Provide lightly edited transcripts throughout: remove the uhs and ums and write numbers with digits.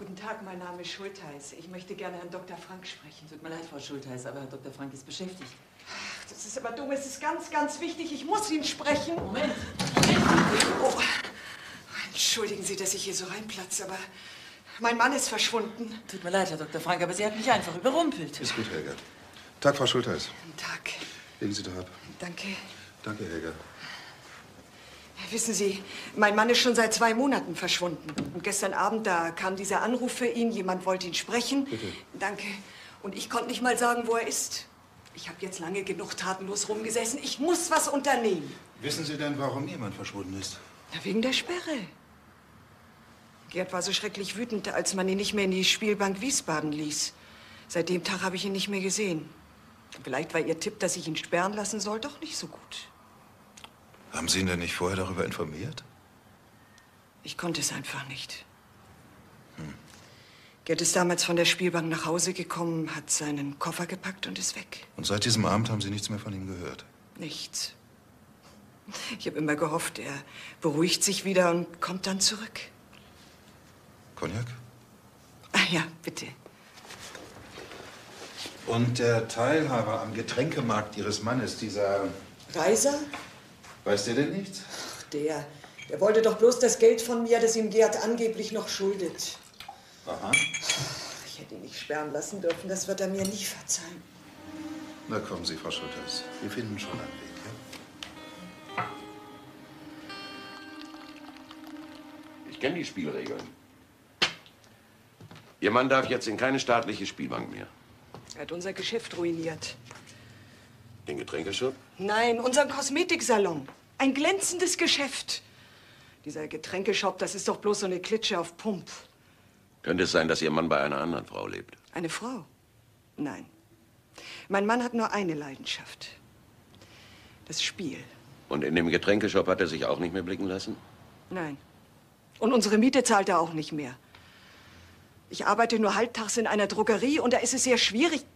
Guten Tag, mein Name ist Schultheiß. Ich möchte gerne Herrn Dr. Frank sprechen. Tut mir leid, Frau Schultheiß, aber Herr Dr. Frank ist beschäftigt. Ach, das ist aber dumm. Es ist ganz, ganz wichtig. Ich muss ihn sprechen. Moment. Oh. Entschuldigen Sie, dass ich hier so reinplatze, aber mein Mann ist verschwunden. Tut mir leid, Herr Dr. Frank, aber Sie hat mich einfach überrumpelt. Ist gut, Helga. Tag, Frau Schultheiß. Guten Tag. Legen Sie doch ab. Danke. Danke, Helga. Wissen Sie, mein Mann ist schon seit 2 Monaten verschwunden. Und gestern Abend, da kam dieser Anruf für ihn. Jemand wollte ihn sprechen. Bitte. Danke. Und ich konnte nicht mal sagen, wo er ist. Ich habe jetzt lange genug tatenlos rumgesessen. Ich muss was unternehmen. Wissen Sie denn, warum jemand verschwunden ist? Na, wegen der Sperre. Gerd war so schrecklich wütend, als man ihn nicht mehr in die Spielbank Wiesbaden ließ. Seit dem Tag habe ich ihn nicht mehr gesehen. Vielleicht war Ihr Tipp, dass ich ihn sperren lassen soll, doch nicht so gut. Haben Sie ihn denn nicht vorher darüber informiert? Ich konnte es einfach nicht. Gerd ist damals von der Spielbank nach Hause gekommen, hat seinen Koffer gepackt und ist weg. Und seit diesem Abend haben Sie nichts mehr von ihm gehört? Nichts. Ich habe immer gehofft, er beruhigt sich wieder und kommt dann zurück. Cognac? Ah ja, bitte. Und der Teilhaber am Getränkemarkt Ihres Mannes, dieser... Reiser? Weiß der denn nichts? Ach, der wollte doch bloß das Geld von mir, das ihm Gerd angeblich noch schuldet. Aha. Ich hätte ihn nicht sperren lassen dürfen, das wird er mir nie verzeihen. Na kommen Sie, Frau Schultheiß. Wir finden schon einen Weg, ja? Ich kenne die Spielregeln. Ihr Mann darf jetzt in keine staatliche Spielbank mehr. Er hat unser Geschäft ruiniert. Den Getränkeshop? Nein, unseren Kosmetiksalon. Ein glänzendes Geschäft. Dieser Getränkeshop, das ist doch bloß so eine Klitsche auf Pump. Könnte es sein, dass Ihr Mann bei einer anderen Frau lebt? Eine Frau? Nein. Mein Mann hat nur eine Leidenschaft. Das Spiel. Und in dem Getränkeshop hat er sich auch nicht mehr blicken lassen? Nein. Und unsere Miete zahlt er auch nicht mehr. Ich arbeite nur halbtags in einer Drogerie und da ist es sehr schwierig.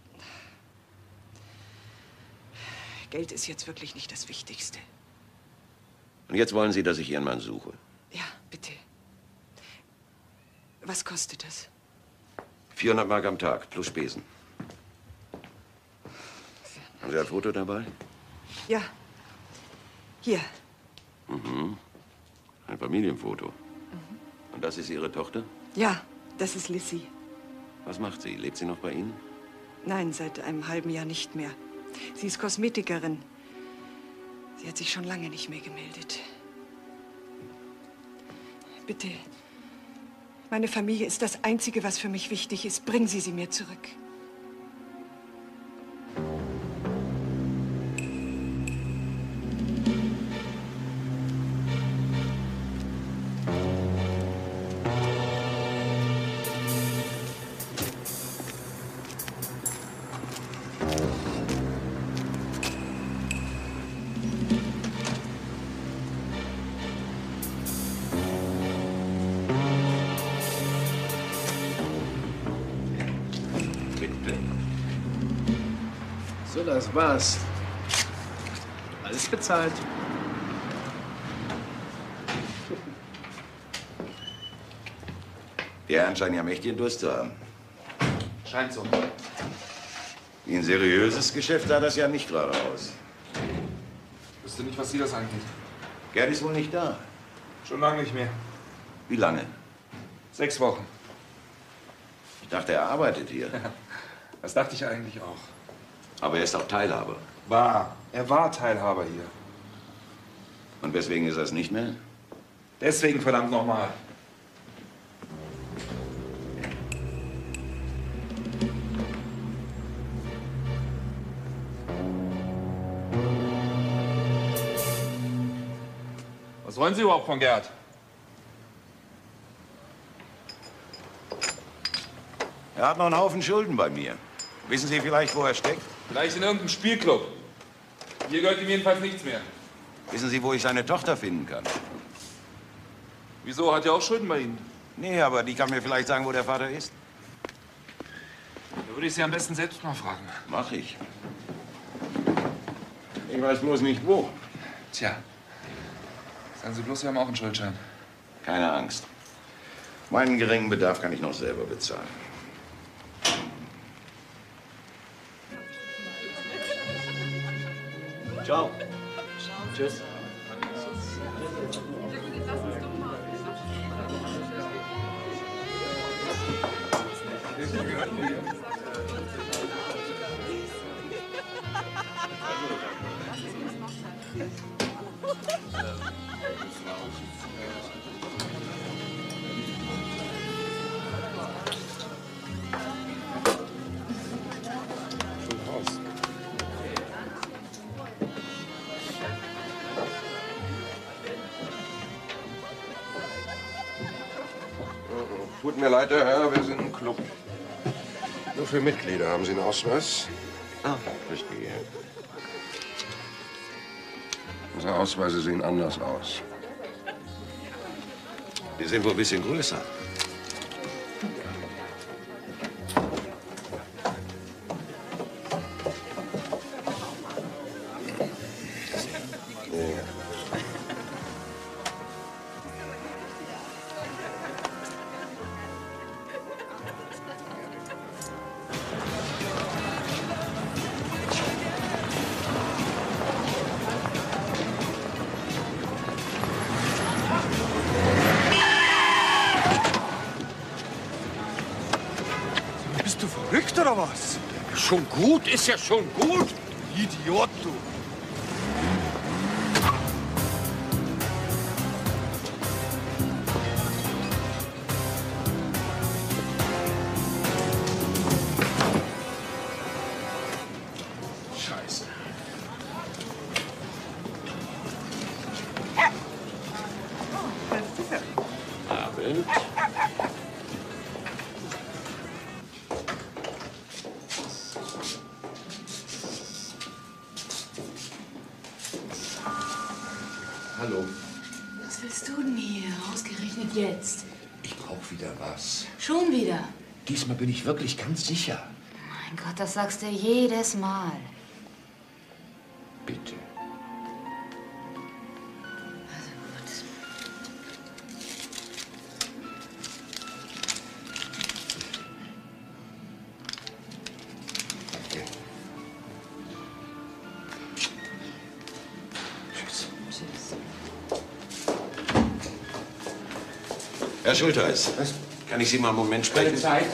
Geld ist jetzt wirklich nicht das Wichtigste. Und jetzt wollen Sie, dass ich Ihren Mann suche? Ja, bitte. Was kostet das? 400 Mark am Tag, plus Spesen. Haben Sie ein Foto dabei? Ja. Hier. Mhm. Ein Familienfoto. Und das ist Ihre Tochter? Ja, das ist Lissy. Was macht sie? Lebt sie noch bei Ihnen? Nein, seit einem halben Jahr nicht mehr. Sie ist Kosmetikerin. Sie hat sich schon lange nicht mehr gemeldet. Bitte. Meine Familie ist das Einzige, was für mich wichtig ist. Bringen Sie sie mir zurück. So, das war's. Alles bezahlt. Die Herren scheinen ja mächtigen Durst zu haben. Scheint so. Wie ein seriöses Geschäft sah das ja nicht gerade aus. Ich wüsste nicht, was Sie das angeht. Gerd ist wohl nicht da. Schon lange nicht mehr. Wie lange? 6 Wochen. Ich dachte, er arbeitet hier. Das dachte ich eigentlich auch. Aber er ist auch Teilhaber. Er war Teilhaber hier. Und weswegen ist er es nicht mehr? Deswegen verdammt nochmal. Was wollen Sie überhaupt von Gerd? Er hat noch einen Haufen Schulden bei mir. Wissen Sie vielleicht, wo er steckt? Vielleicht in irgendeinem Spielclub. Hier gehört ihm jedenfalls nichts mehr. Wissen Sie, wo ich seine Tochter finden kann? Wieso? Hat er auch Schulden bei Ihnen? Nee, aber die kann mir vielleicht sagen, wo der Vater ist. Da würde ich Sie am besten selbst mal fragen. Mach ich. Ich weiß bloß nicht, wo. Tja. Sagen Sie bloß, Sie haben auch einen Schuldschein. Keine Angst. Meinen geringen Bedarf kann ich noch selber bezahlen. Ciao. Tschüss. Tut mir leid, Herr Herr, wir sind ein Club. Nur für Mitglieder. Haben Sie einen Ausweis? Ah, verstehe. Unsere Ausweise sehen anders aus. Die sind wohl ein bisschen größer. Bist du verrückt oder was? Schon gut, ist ja schon gut. Idiot, du. Scheiße. Abend. Hallo. Was willst du denn hier? Ausgerechnet jetzt. Ich brauche wieder was. Schon wieder? Diesmal bin ich wirklich ganz sicher. Mein Gott, das sagst du jedes Mal. Bitte. Also gut. Okay. Tschüss. Tschüss. Herr Schultheiß. Was? Kann ich Sie mal einen Moment sprechen? Keine Zeit.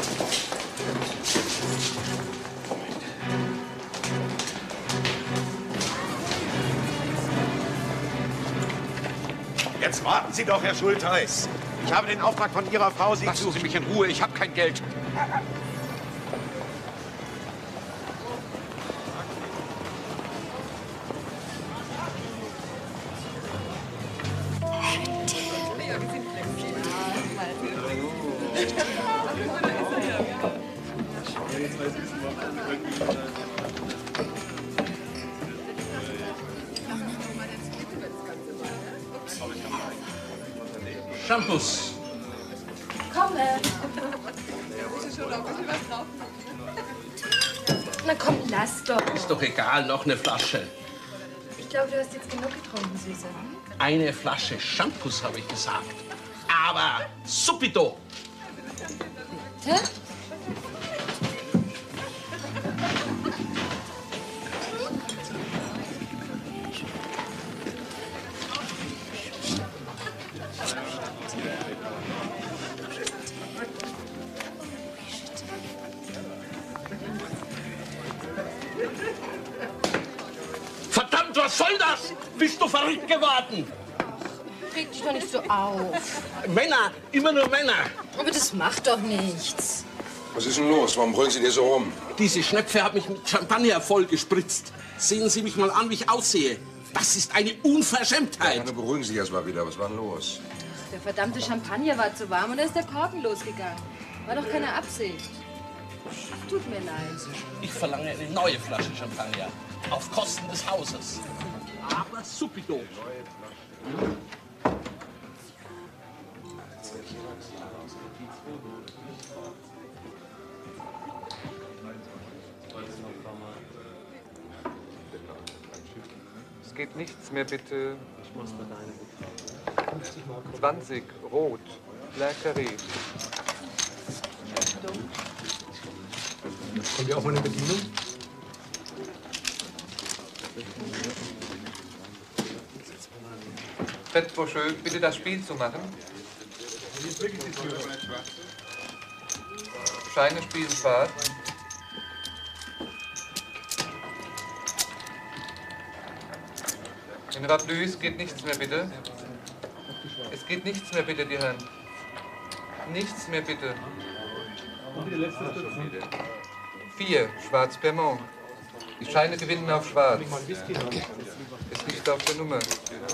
Jetzt warten Sie doch, Herr Schultheiß. Ich habe den Auftrag von Ihrer Frau, Sie Lassen Sie mich in Ruhe, ich habe kein Geld. Shampoos. Komm, Na komm, lass doch. Ist doch egal, noch eine Flasche. Ich glaube, du hast jetzt genug getrunken, Süße. Eine Flasche Shampoos, habe ich gesagt. Aber subito. Bitte? Verdammt, was soll das? Bist du verrückt geworden? Reg dich doch nicht so auf. Männer, immer nur Männer. Aber das macht doch nichts. Was ist denn los? Warum brüllen Sie dir so rum? Diese Schnepfe hat mich mit Champagner vollgespritzt. Sehen Sie mich mal an, wie ich aussehe. Das ist eine Unverschämtheit. Ja, beruhigen Sie sich erst mal wieder. Was war denn los? Der verdammte Champagner war zu warm und da ist der Korken losgegangen. War doch keine Absicht. Tut mir leid. Ich verlange eine neue Flasche Champagner. Auf Kosten des Hauses. Aber subito. Es geht nichts mehr, bitte. 20, rot. Black Carré. Kommt ja auch mal eine Bedienung? Fettbroschö, bitte das Spiel zu machen. Scheine spielen schwarz. In Rablus geht nichts mehr, bitte. Es geht nichts mehr, bitte, die Herren. Nichts mehr, bitte. 4, Schwarz Permont. Die Scheine gewinnen auf Schwarz. Es liegt auf der Nummer.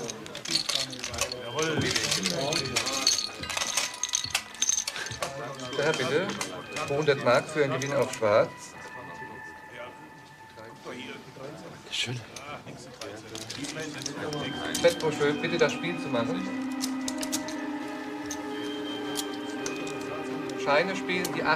Der Herr, bitte. 100 Mark für einen Gewinn auf Schwarz. Schön. Fettbroschö, bitte das Spiel zu machen. Scheine spielen die 8.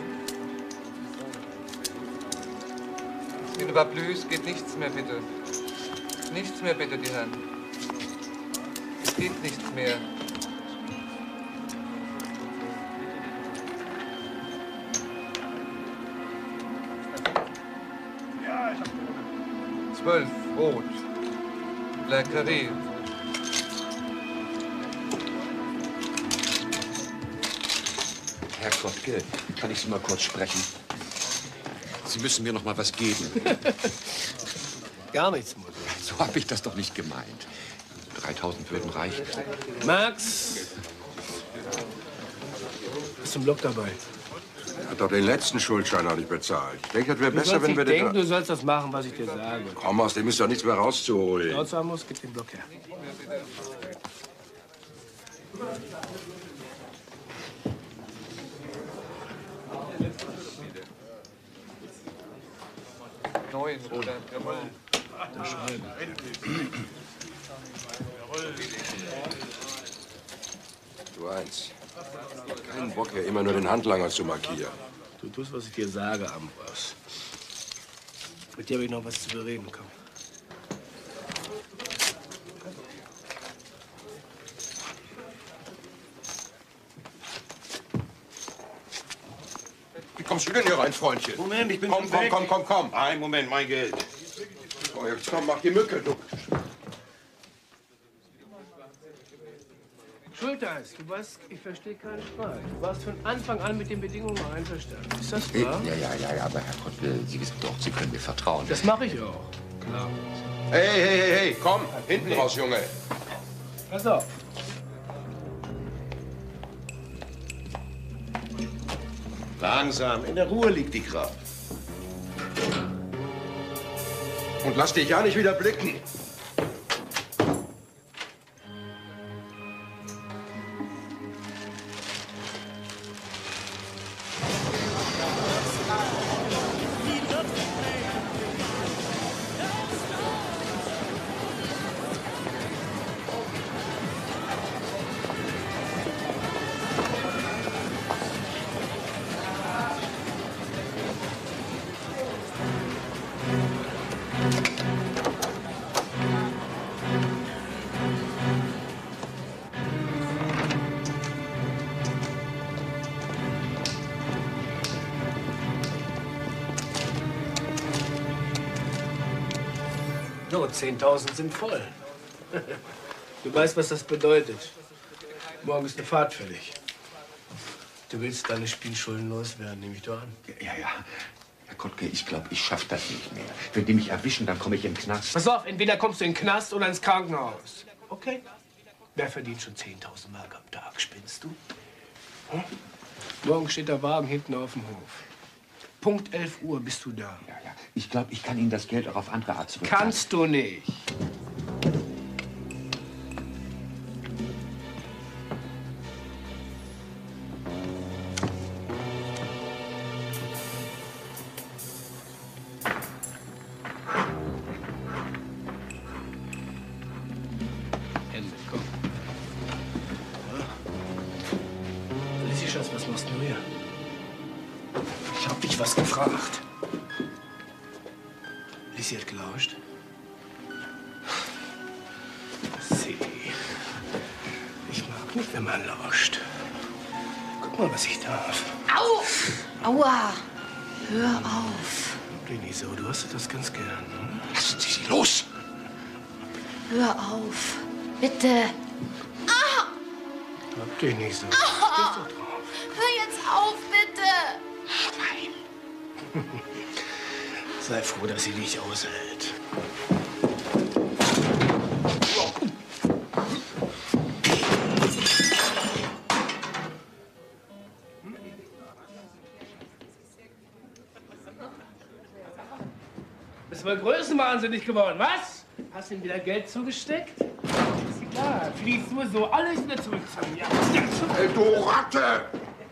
In Rablus geht nichts mehr, bitte. Nichts mehr, bitte, die Herren. Es geht nichts mehr. Ja, 12, Rot. Black Carré. Herr Kottke, kann ich Sie mal kurz sprechen? Sie müssen mir noch mal was geben. Gar nichts, Mutter. So habe ich das doch nicht gemeint. 3000 würden reichen. Max! Hast du einen Block dabei? Er hat doch den letzten Schuldschein noch nicht bezahlt. Ich denke, es wäre Du besser, sollst wenn wir nicht denken, den... du sollst das machen, was ich dir sage. Komm, aus dem ist doch nichts mehr rauszuholen. Laut Amos, gib den Block her. Neun, oder? Jawohl. Unterschreiben. Du eins. Keinen Bock, hier immer nur den Handlanger zu markieren. Du tust, was ich dir sage, Ambros. Mit dir habe ich noch was zu bereden. Komm. Wie kommst du denn hier rein, Freundchen? Moment, ich bin Komm, schon weg. komm. Ein Moment, mein Geld. Oh, jetzt komm, mach die Mücke, du. Schulteis, du weißt, ich verstehe keinen Streit. Du warst von Anfang an mit den Bedingungen einverstanden. Ist das wahr? Ja, aber Herr Kottke, Sie wissen doch, Sie können mir vertrauen. Das mache ich auch. Klar. Hey, komm, hinten raus, Junge. Pass auf. Langsam, in der Ruhe liegt die Kraft. Und lass dich ja nicht wieder blicken. So, 10.000 sind voll. Du weißt, was das bedeutet. Morgen ist eine Fahrt fällig. Du willst deine Spielschulden loswerden, nehme ich doch an. Ja. Herr Kottke, ich glaube, ich schaffe das nicht mehr. Wenn die mich erwischen, dann komme ich in den Knast. Pass auf, entweder kommst du in den Knast oder ins Krankenhaus. Okay? Wer verdient schon 10.000 Mark am Tag, spinnst du? Hm? Morgen steht der Wagen hinten auf dem Hof. Punkt 11 Uhr bist du da. Ja. Ich glaube, ich kann Ihnen das Geld auch auf andere Art zurückzahlen. Kannst du nicht. Hände, komm. Lissi, Schatz, was machst du hier? Ich hab dich was gefragt. Lissi hat gelauscht. Sie. Ich mag nicht, wenn man lauscht. Guck mal, was ich darf. Au! Aua! Hör auf. Hab dich nicht so, du hast das ganz gern. Hm? Lassen Sie sie los! Hör auf. Bitte. Ah! Hab dich nicht so. Ah! Hör jetzt auf, bitte! Schwein. Sei froh, dass sie dich aushält. Bist du mal größenwahnsinnig geworden, was? Hast du ihm wieder Geld zugesteckt? Ist egal, fließt nur so alles wieder zurück zu mir. Hey, du Ratte!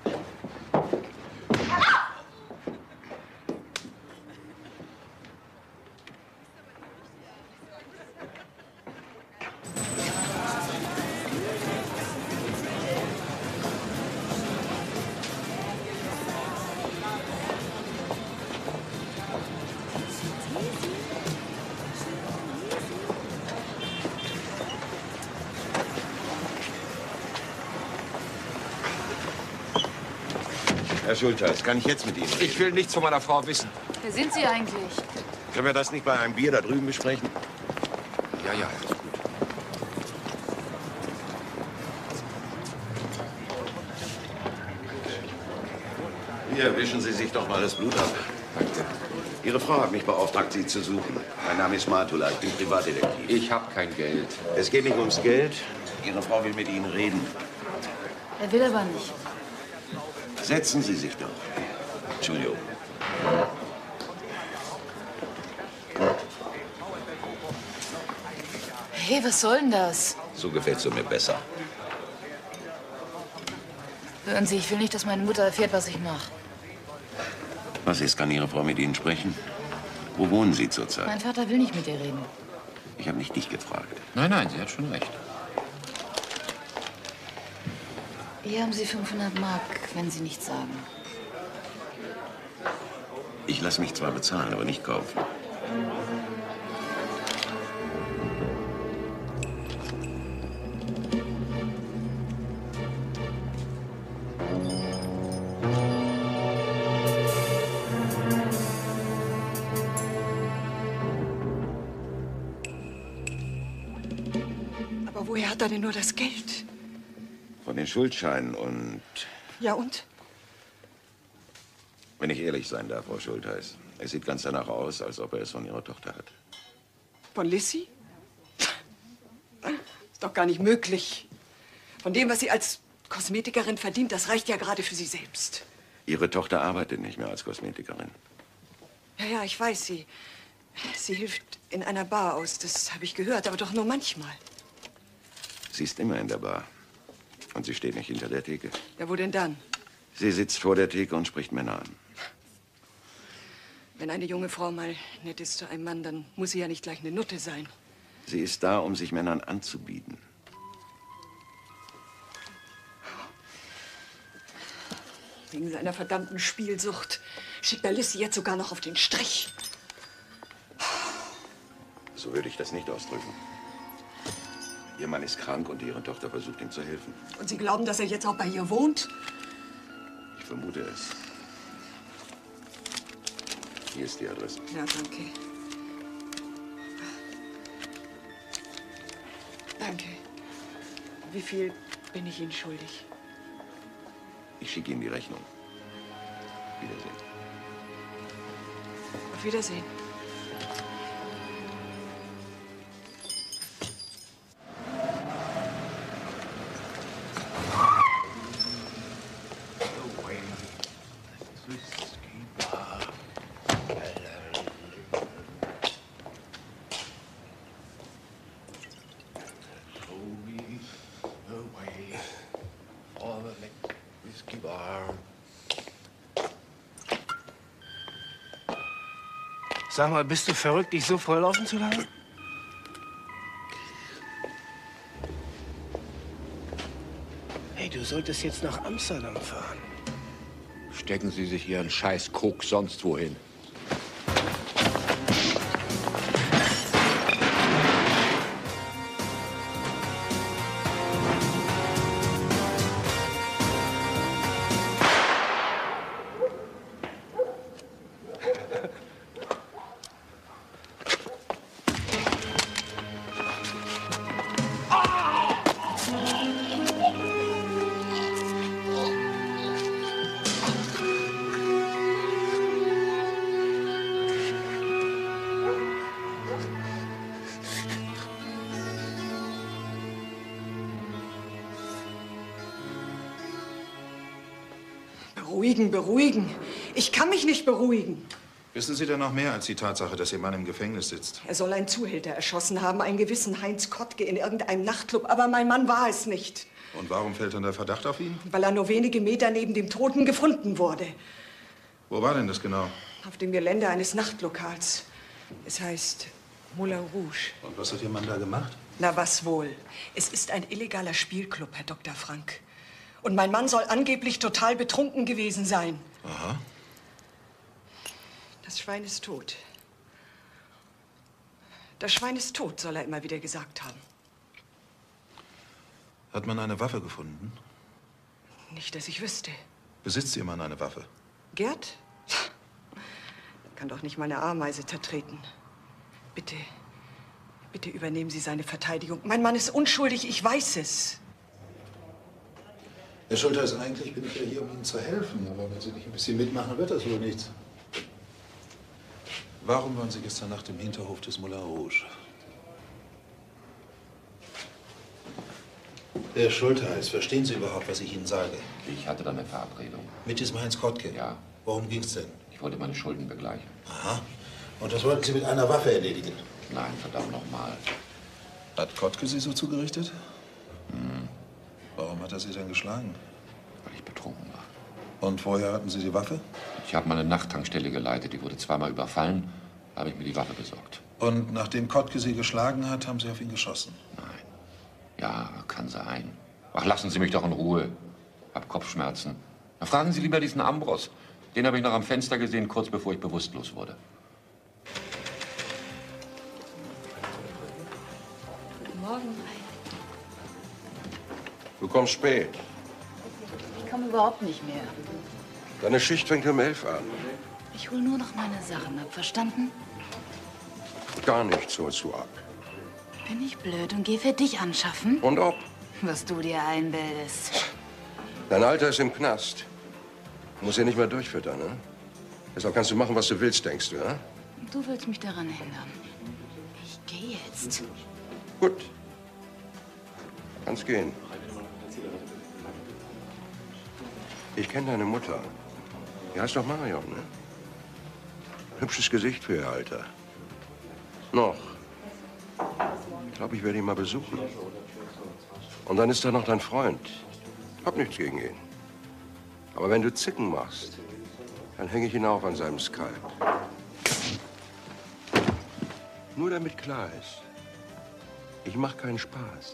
Herr Schultheiß, kann ich jetzt mit Ihnen reden? Ich will nichts von meiner Frau wissen. Wer sind Sie eigentlich? Können wir das nicht bei einem Bier da drüben besprechen? Ja, ja, ist gut. Hier, wischen Sie sich doch mal das Blut ab. Danke. Ihre Frau hat mich beauftragt, Sie zu suchen. Mein Name ist Matula, ich bin Privatdetektiv. Ich habe kein Geld. Es geht nicht ums Geld. Ihre Frau will mit Ihnen reden. Er will aber nicht. Setzen Sie sich doch. Entschuldigung. Hey, was soll denn das? So gefällst du mir besser. Hören Sie, ich will nicht, dass meine Mutter erfährt, was ich mache. Was ist, kann Ihre Frau mit Ihnen sprechen? Wo wohnen Sie zurzeit? Mein Vater will nicht mit ihr reden. Ich habe nicht dich gefragt. Nein, nein, sie hat schon recht. Hier haben Sie 500 Mark, wenn Sie nichts sagen. Ich lasse mich zwar bezahlen, aber nicht kaufen. Aber woher hat er denn nur das Geld? Von den Schuldscheinen und... Ja, und? Wenn ich ehrlich sein darf, Frau Schultheiß, es sieht ganz danach aus, als ob er es von Ihrer Tochter hat. Von Lissy? Ist doch gar nicht möglich. Von dem, was sie als Kosmetikerin verdient, das reicht ja gerade für sie selbst. Ihre Tochter arbeitet nicht mehr als Kosmetikerin. Ja, ja, ich weiß, sie hilft in einer Bar aus, das habe ich gehört, aber doch nur manchmal. Sie ist immer in der Bar. Und sie steht nicht hinter der Theke. Ja, wo denn dann? Sie sitzt vor der Theke und spricht Männer an. Wenn eine junge Frau mal nett ist zu einem Mann, dann muss sie ja nicht gleich eine Nutte sein. Sie ist da, um sich Männern anzubieten. Wegen seiner verdammten Spielsucht schickt er Lissy jetzt sogar noch auf den Strich. So würde ich das nicht ausdrücken. Ihr Mann ist krank und Ihre Tochter versucht, ihm zu helfen. Und Sie glauben, dass er jetzt auch bei ihr wohnt? Ich vermute es. Hier ist die Adresse. Ja, danke. Danke. Wie viel bin ich Ihnen schuldig? Ich schicke Ihnen die Rechnung. Wiedersehen. Auf Wiedersehen. Sag mal, bist du verrückt, dich so volllaufen zu lassen? Hey, du solltest jetzt nach Amsterdam fahren. Stecken Sie sich Ihren scheiß Koks sonst wohin. Beruhigen, beruhigen. Ich kann mich nicht beruhigen. Wissen Sie denn noch mehr als die Tatsache, dass Ihr Mann im Gefängnis sitzt? Er soll einen Zuhälter erschossen haben, einen gewissen Heinz Kottke in irgendeinem Nachtclub. Aber mein Mann war es nicht. Und warum fällt dann der Verdacht auf ihn? Weil er nur wenige Meter neben dem Toten gefunden wurde. Wo war denn das genau? Auf dem Gelände eines Nachtlokals. Es heißt Moulin Rouge. Und was hat Ihr Mann da gemacht? Na, was wohl? Es ist ein illegaler Spielclub, Herr Dr. Frank. Und mein Mann soll angeblich total betrunken gewesen sein. Aha. Das Schwein ist tot. Das Schwein ist tot, soll er immer wieder gesagt haben. Hat man eine Waffe gefunden? Nicht, dass ich wüsste. Besitzt Ihr Mann eine Waffe? Gerd? Er kann doch nicht meine Ameise zertreten. Bitte, bitte übernehmen Sie seine Verteidigung. Mein Mann ist unschuldig, ich weiß es. Herr Schultheiß, eigentlich bin ich ja hier, um Ihnen zu helfen. Aber wenn Sie nicht ein bisschen mitmachen, wird das wohl nichts. Warum waren Sie gestern Nacht im Hinterhof des Moulin Rouge? Herr Schultheiß, verstehen Sie überhaupt, was ich Ihnen sage? Ich hatte da eine Verabredung. Mit diesem Heinz Kottke? Ja. Worum ging's denn? Ich wollte meine Schulden begleichen. Aha. Und das wollten Sie mit einer Waffe erledigen? Nein, verdammt nochmal. Hat Kottke Sie so zugerichtet? Warum hat er Sie denn geschlagen? Weil ich betrunken war. Und woher hatten Sie die Waffe? Ich habe meine Nachttankstelle geleitet. Die wurde zweimal überfallen. Da habe ich mir die Waffe besorgt. Und nachdem Kottke Sie geschlagen hat, haben Sie auf ihn geschossen? Nein. Ja, kann sein. Ach, lassen Sie mich doch in Ruhe. Hab Kopfschmerzen. Na, fragen Sie lieber diesen Ambros. Den habe ich noch am Fenster gesehen, kurz bevor ich bewusstlos wurde. Guten Morgen. Du kommst spät. Ich komme überhaupt nicht mehr. Deine Schicht fängt um 11 an. Ich hol nur noch meine Sachen ab, verstanden? Gar nichts holst du ab. Bin ich blöd und geh für dich anschaffen? Und ob? Was du dir einbildest. Dein Alter ist im Knast. Du musst ja nicht mehr durchfüttern, ne? Deshalb kannst du machen, was du willst, denkst du, ja? Du willst mich daran hindern. Ich gehe jetzt. Gut. Kannst gehen. Ich kenne deine Mutter. Die heißt doch Marion, ne? Hübsches Gesicht für ihr Alter. Noch. Ich glaube, ich werde ihn mal besuchen. Und dann ist da noch dein Freund. Hab nichts gegen ihn. Aber wenn du Zicken machst, dann hänge ich ihn auf an seinem Skalp. Nur damit klar ist, ich mache keinen Spaß.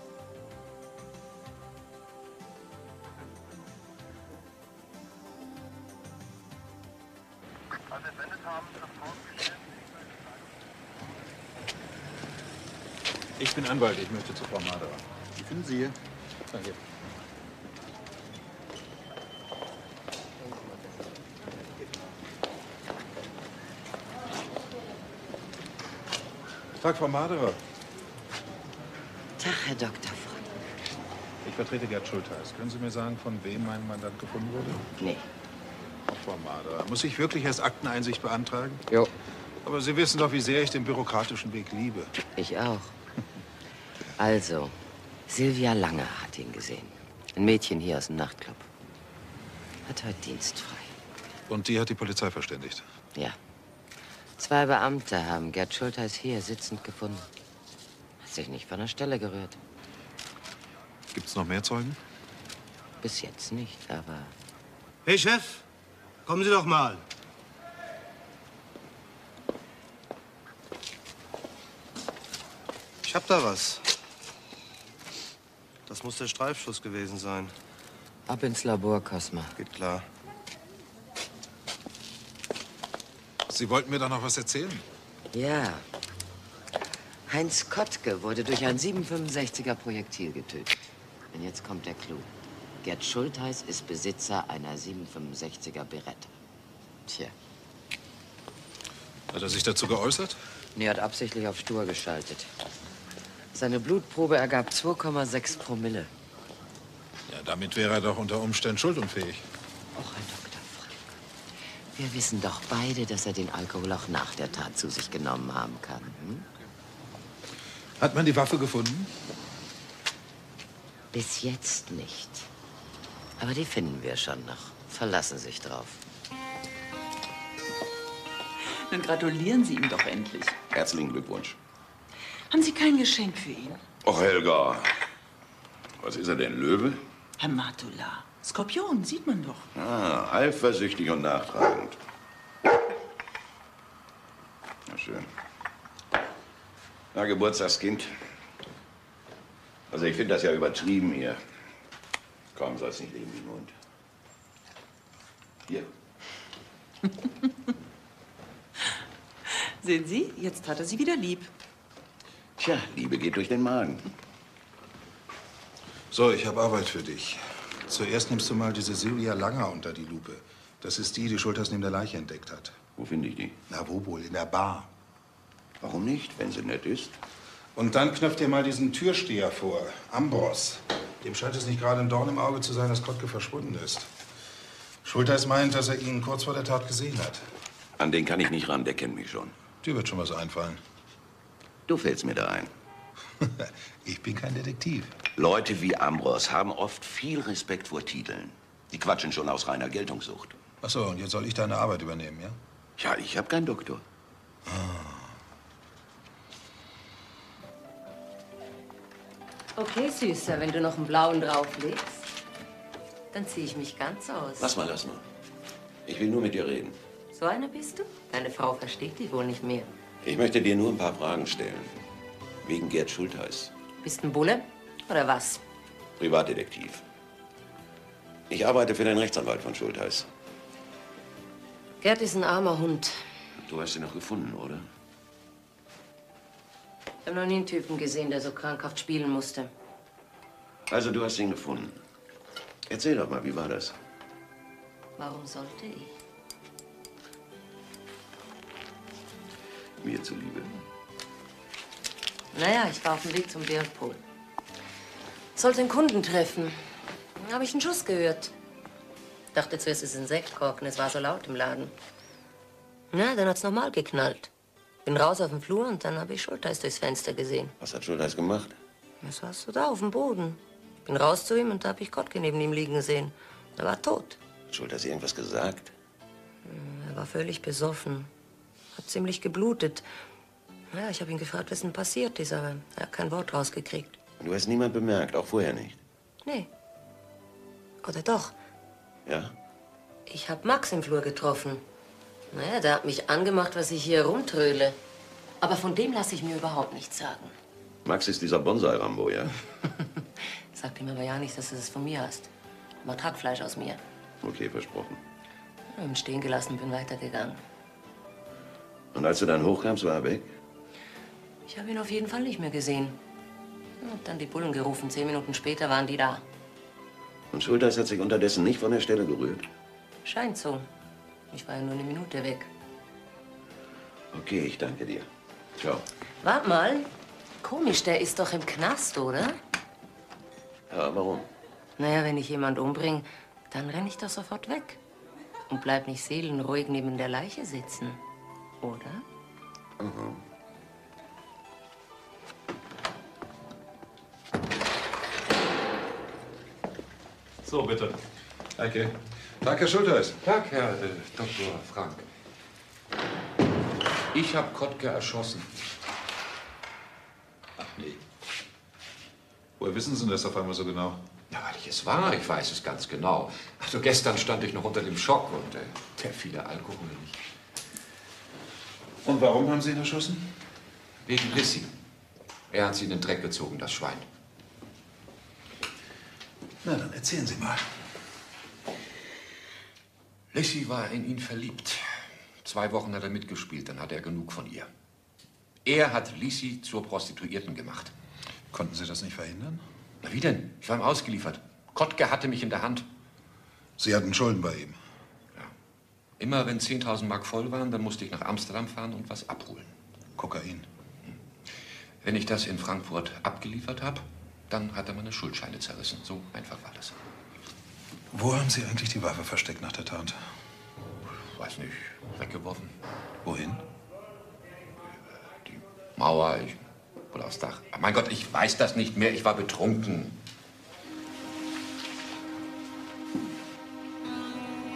Ich bin Anwalt, ich möchte zu Frau Maderer. Wie finden Sie hier? Danke. Tag, Frau Maderer. Tag, Herr Dr. Frank. Ich vertrete Gerd Schultheiß. Können Sie mir sagen, von wem mein Mandant gefunden wurde? Nee. Frau Maderer, muss ich wirklich erst Akteneinsicht beantragen? Jo. Aber Sie wissen doch, wie sehr ich den bürokratischen Weg liebe. Ich auch. Also, Silvia Lange hat ihn gesehen. Ein Mädchen hier aus dem Nachtclub. Hat heute dienstfrei. Und die hat die Polizei verständigt? Ja. 2 Beamte haben Gerd Schultheiß hier sitzend gefunden. Hat sich nicht von der Stelle gerührt. Gibt's noch mehr Zeugen? Bis jetzt nicht, aber... Hey, Chef, kommen Sie doch mal. Ich hab da was. Das muss der Streifschuss gewesen sein. Ab ins Labor, Cosma. Geht klar. Sie wollten mir doch noch was erzählen? Ja. Heinz Kottke wurde durch ein 7,65er Projektil getötet. Und jetzt kommt der Clou. Gerd Schultheiß ist Besitzer einer 7,65er Beretta. Tja. Hat er sich dazu geäußert? Er hat absichtlich auf stur geschaltet. Seine Blutprobe ergab 2,6 Promille. Ja, damit wäre er doch unter Umständen schuldunfähig. Och, Herr Dr. Frank. Wir wissen doch beide, dass er den Alkohol auch nach der Tat zu sich genommen haben kann. Hm? Hat man die Waffe gefunden? Bis jetzt nicht. Aber die finden wir schon noch. Verlassen sich drauf. Dann gratulieren Sie ihm doch endlich. Herzlichen Glückwunsch. Haben Sie kein Geschenk für ihn? Och, Helga. Was ist er denn, Löwe? Herr Matula. Skorpion, sieht man doch. Ah, eifersüchtig und nachtragend. Na schön. Na, Geburtstagskind. Also ich finde das ja übertrieben hier. Kaum soll es nicht leben wie ein Hund. Hier. Sehen Sie, jetzt hat er Sie wieder lieb. Tja, Liebe geht durch den Magen. So, ich habe Arbeit für dich. Zuerst nimmst du mal diese Silvia Langer unter die Lupe. Das ist die Schultheiß neben der Leiche entdeckt hat. Wo finde ich die? Na, wo wohl? In der Bar. Warum nicht, wenn sie nett ist? Und dann knöpft dir mal diesen Türsteher vor, Ambros. Dem scheint es nicht gerade ein Dorn im Auge zu sein, dass Kottke verschwunden ist. Schultheiß meint, dass er ihn kurz vor der Tat gesehen hat. An den kann ich nicht ran, der kennt mich schon. Dir wird schon was einfallen. Du fällst mir da ein. Ich bin kein Detektiv. Leute wie Ambros haben oft viel Respekt vor Titeln. Die quatschen schon aus reiner Geltungssucht. Ach so, und jetzt soll ich deine Arbeit übernehmen, ja? Ja, ich habe keinen Doktor. Okay, Süßer, wenn du noch einen blauen drauflegst, dann ziehe ich mich ganz aus. Lass mal, lass mal. Ich will nur mit dir reden. So einer bist du? Deine Frau versteht dich wohl nicht mehr. Ich möchte dir nur ein paar Fragen stellen. Wegen Gerd Schultheiß. Bist ein Bulle oder was? Privatdetektiv. Ich arbeite für den Rechtsanwalt von Schultheiß. Gerd ist ein armer Hund. Du hast ihn noch gefunden, oder? Ich habe noch nie einen Typen gesehen, der so krankhaft spielen musste. Also, du hast ihn gefunden. Erzähl doch mal, wie war das? Warum sollte ich? Mir zuliebe. Naja, ich war auf dem Weg zum Bierpol. Sollte einen Kunden treffen. Dann habe ich einen Schuss gehört. Dachte zuerst, es ist ein Sektkorken, es war so laut im Laden. Na, dann hat's nochmal geknallt. Bin raus auf den Flur und dann habe ich Schultheiß durchs Fenster gesehen. Was hat Schultheiß gemacht? Was warst du da auf dem Boden? Bin raus zu ihm und da habe ich Kottke neben ihm liegen sehen. Er war tot. Hat Schultheiß irgendwas gesagt? Er war völlig besoffen. Hat ziemlich geblutet. Ja, ich habe ihn gefragt, was denn passiert ist, aber er hat kein Wort rausgekriegt. Du hast niemand bemerkt, auch vorher nicht. Nee. Oder doch? Ja? Ich habe Max im Flur getroffen. Naja, der hat mich angemacht, was ich hier rumtröle. Aber von dem lasse ich mir überhaupt nichts sagen. Max ist dieser Bonsai-Rambo, ja? Sag ihm aber ja nicht, dass du es von mir hast. Macht Hackfleisch aus mir. Okay, versprochen. Ich hab ihn stehen gelassen und bin weitergegangen. Und als du dann hochkamst, war er weg? Ich habe ihn auf jeden Fall nicht mehr gesehen. Hab dann die Bullen gerufen. 10 Minuten später waren die da. Und Schultheiß hat sich unterdessen nicht von der Stelle gerührt? Scheint so. Ich war ja nur eine Minute weg. Okay, ich danke dir. Ciao. Wart mal. Komisch, der ist doch im Knast, oder? Ja, warum? Naja, wenn ich jemand umbringe, dann renne ich doch sofort weg. Und bleib nicht seelenruhig neben der Leiche sitzen. Oder? Mhm. So, bitte. Danke. Tag, Herr Schultheiß. Tag, Herr Dr. Frank. Ich habe Kottke erschossen. Ach nee. Woher wissen Sie das auf einmal so genau? Ja, weil ich es war. Ich weiß es ganz genau. Also gestern stand ich noch unter dem Schock und der viele Alkohol nicht. Und warum haben Sie ihn erschossen? Wegen Lissi. Er hat sie in den Dreck gezogen, das Schwein. Na, dann erzählen Sie mal. Lissi war in ihn verliebt. 2 Wochen hat er mitgespielt, dann hatte er genug von ihr. Er hat Lissi zur Prostituierten gemacht. Konnten Sie das nicht verhindern? Na wie denn? Ich war ihm ausgeliefert. Kottke hatte mich in der Hand. Sie hatten Schulden bei ihm? Ja. Immer wenn 10.000 Mark voll waren, dann musste ich nach Amsterdam fahren und was abholen. Kokain? Wenn ich das in Frankfurt abgeliefert habe, dann hat er meine Schuldscheine zerrissen. So einfach war das. Wo haben Sie eigentlich die Waffe versteckt nach der Tat? Weiß nicht. Weggeworfen. Wohin? Die Mauer. Oder aufs Dach. Mein Gott, ich weiß das nicht mehr. Ich war betrunken.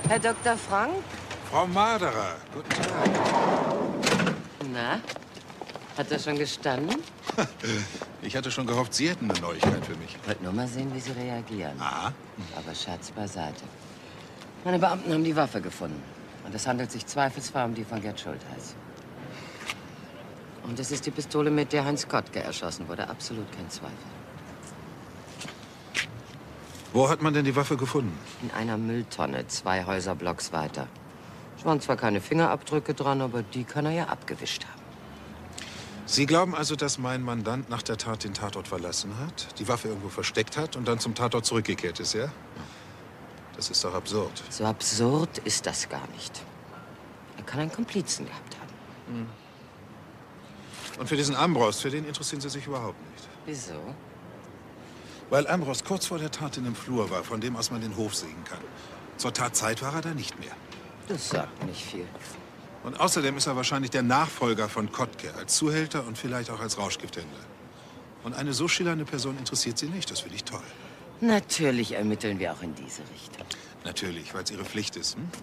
Herr Dr. Frank? Frau Marderer, guten Tag. Na, hat er schon gestanden? Ich hatte schon gehofft, Sie hätten eine Neuigkeit für mich. Ich wollte nur mal sehen, wie Sie reagieren. Aha. Aber Scherz beiseite. Meine Beamten haben die Waffe gefunden. Und es handelt sich zweifelsfrei um die von Gerd Schultheiß. Und es ist die Pistole, mit der Heinz Kottke erschossen wurde. Absolut kein Zweifel. Wo hat man denn die Waffe gefunden? In einer Mülltonne, 2 Häuserblocks weiter. Es waren zwar keine Fingerabdrücke dran, aber die kann er ja abgewischt haben. Sie glauben also, dass mein Mandant nach der Tat den Tatort verlassen hat, die Waffe irgendwo versteckt hat und dann zum Tatort zurückgekehrt ist, ja? Das ist doch absurd. So absurd ist das gar nicht. Er kann einen Komplizen gehabt haben. Und für diesen Ambros, für den interessieren Sie sich überhaupt nicht. Wieso? Weil Ambros kurz vor der Tat in dem Flur war, von dem aus man den Hof sehen kann. Zur Tatzeit war er da nicht mehr. Das sagt nicht viel. Und außerdem ist er wahrscheinlich der Nachfolger von Kottke, als Zuhälter und vielleicht auch als Rauschgifthändler. Und eine so schillernde Person interessiert Sie nicht, das finde ich toll. Natürlich ermitteln wir auch in diese Richtung. Natürlich, weil es Ihre Pflicht ist. Hm?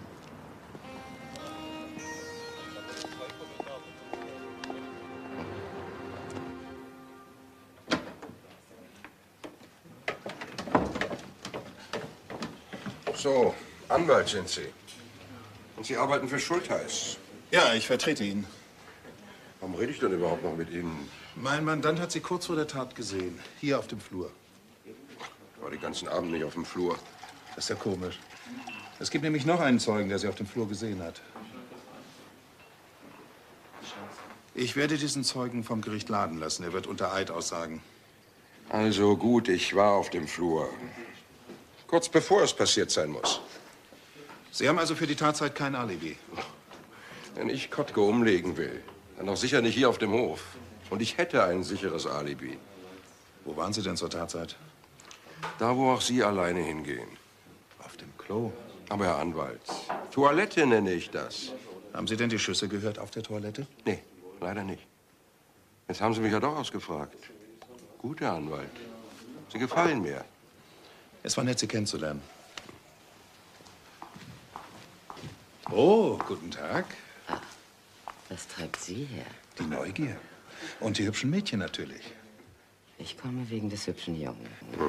So, Anwalt sind Sie. Und Sie arbeiten für Schultheiß. Ja, ich vertrete ihn. Warum rede ich denn überhaupt noch mit Ihnen? Mein Mandant hat Sie kurz vor der Tat gesehen, hier auf dem Flur. Ich war den ganzen Abend nicht auf dem Flur. Das ist ja komisch. Es gibt nämlich noch einen Zeugen, der Sie auf dem Flur gesehen hat. Ich werde diesen Zeugen vom Gericht laden lassen. Er wird unter Eid aussagen. Also gut, ich war auf dem Flur. Kurz bevor es passiert sein muss. Sie haben also für die Tatzeit kein Alibi? Wenn ich Kottke umlegen will, dann auch sicher nicht hier auf dem Hof. Und ich hätte ein sicheres Alibi. Wo waren Sie denn zur Tatzeit? Da, wo auch Sie alleine hingehen. Auf dem Klo? Aber Herr Anwalt, Toilette nenne ich das. Haben Sie denn die Schüsse gehört auf der Toilette? Nee, leider nicht. Jetzt haben Sie mich ja doch ausgefragt. Gut, Herr Anwalt. Sie gefallen mir. Es war nett, Sie kennenzulernen. Oh, guten Tag. Was treibt Sie her? Die Neugier. Und die hübschen Mädchen natürlich. Ich komme wegen des hübschen Jungen.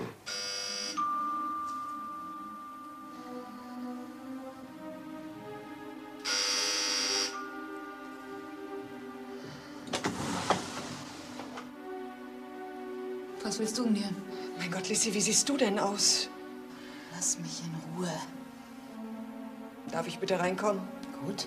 Was willst du mir? Mein Gott, Lissy, wie siehst du denn aus? Lass mich in Ruhe. Darf ich bitte reinkommen? Gut.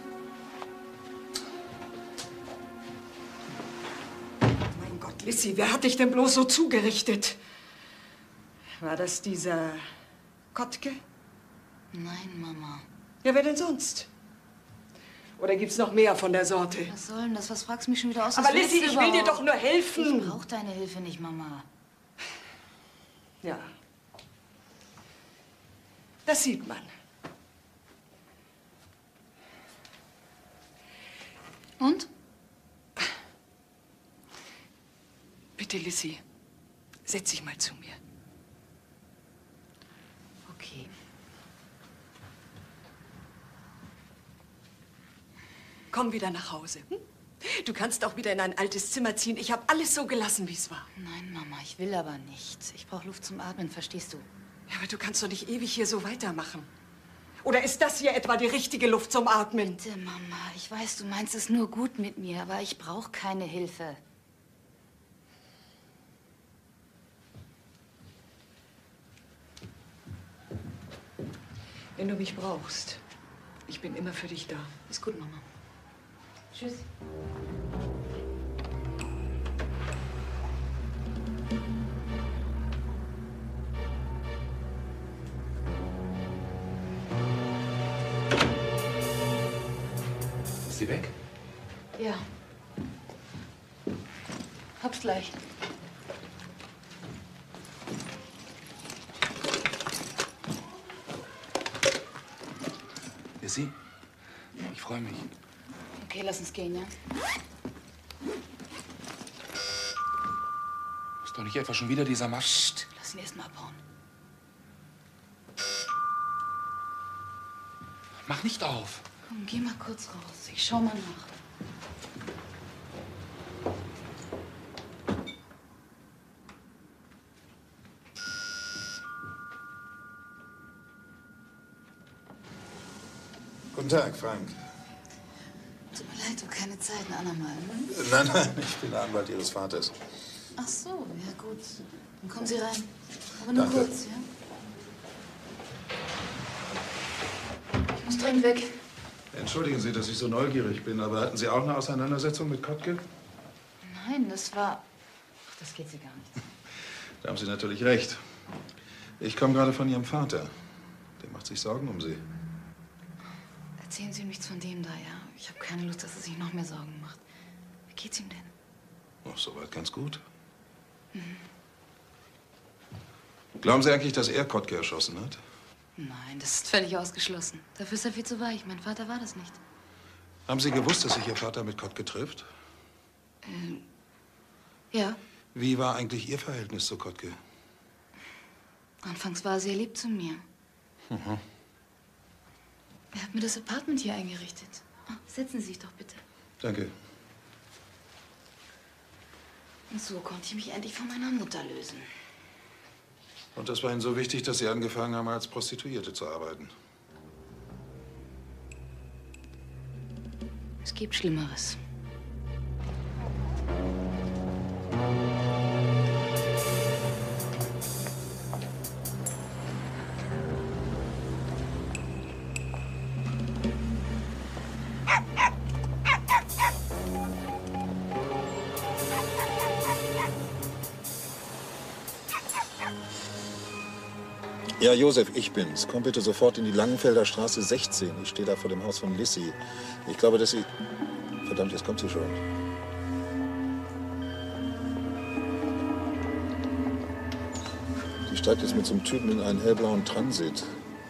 Mein Gott, Lissy, wer hat dich denn bloß so zugerichtet? War das dieser Kottke? Nein, Mama. Ja, wer denn sonst? Oder gibt's noch mehr von der Sorte? Was soll denn das? Was fragst du mich schon wieder aus? Aber Was willst Lissy, du ich will dir überhaupt? doch nur helfen. Ich brauch deine Hilfe nicht, Mama. Ja. Das sieht man. Und? Bitte, Lissy, setz dich mal zu mir. Okay. Komm wieder nach Hause. Hm? Du kannst auch wieder in ein altes Zimmer ziehen. Ich habe alles so gelassen, wie es war. Nein, Mama, ich will aber nicht. Ich brauche Luft zum Atmen, verstehst du? Ja, aber du kannst doch nicht ewig hier so weitermachen. Oder ist das hier etwa die richtige Luft zum Atmen? Bitte, Mama, ich weiß, du meinst es nur gut mit mir, aber ich brauche keine Hilfe. Wenn du mich brauchst, ich bin immer für dich da. Ist gut, Mama. Tschüss. Ist sie weg? Ja. Hab's gleich. Lissy, ich freue mich. Okay, lass uns gehen, ja? Ist doch nicht etwa schon wieder dieser Marsch? Psst, lass ihn erst mal abhauen. Mach nicht auf. Komm, geh mal kurz raus. Ich schau mal nach. Guten Tag, Frank. Tut mir leid, du keine Zeit, ein andermal. Nein, ich bin der Anwalt Ihres Vaters. Ach so, ja gut. Dann kommen Sie rein. Aber nur Danke. kurz, ja? Ich muss dringend weg. Entschuldigen Sie, dass ich so neugierig bin, aber hatten Sie auch eine Auseinandersetzung mit Kottke? Nein, das war... Ach, das geht Sie gar nicht. Da haben Sie natürlich recht. Ich komme gerade von Ihrem Vater. Der macht sich Sorgen um Sie. Erzählen Sie ihm nichts von dem da, ja? Ich habe keine Lust, dass er sich noch mehr Sorgen macht. Wie geht's ihm denn? Oh, soweit ganz gut. Mhm. Glauben Sie eigentlich, dass er Kottke erschossen hat? Nein, das ist völlig ausgeschlossen. Dafür ist er viel zu weich. Mein Vater war das nicht. Haben Sie gewusst, dass sich Ihr Vater mit Kottke trifft? Ja. Wie war eigentlich Ihr Verhältnis zu Kottke? Anfangs war er sehr lieb zu mir. Mhm. Er hat mir das Apartment hier eingerichtet. Oh, setzen Sie sich doch bitte. Danke. Und so konnte ich mich endlich von meiner Mutter lösen. Und das war Ihnen so wichtig, dass Sie angefangen haben, als Prostituierte zu arbeiten? Es gibt Schlimmeres. Ja, Josef, ich bin's. Komm bitte sofort in die Langenfelder Straße 16. Ich stehe da vor dem Haus von Lissy. Ich glaube, dass sie... Verdammt, jetzt kommt sie schon. Die steigt jetzt mit so einem Typen in einen hellblauen Transit.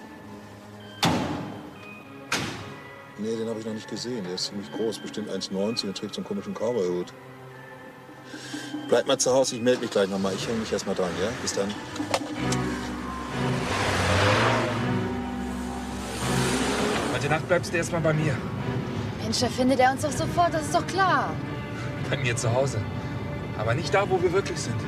Nee, den habe ich noch nicht gesehen. Der ist ziemlich groß, bestimmt 1,90 und trägt so einen komischen Cowboyhut. Bleib mal zu Hause, ich melde mich gleich nochmal. Ich hänge mich erst mal dran, ja? Bis dann. Heute Nacht bleibst du erstmal bei mir. Mensch, da findet er uns doch sofort, das ist doch klar. Bei mir zu Hause. Aber nicht da, wo wir wirklich sind.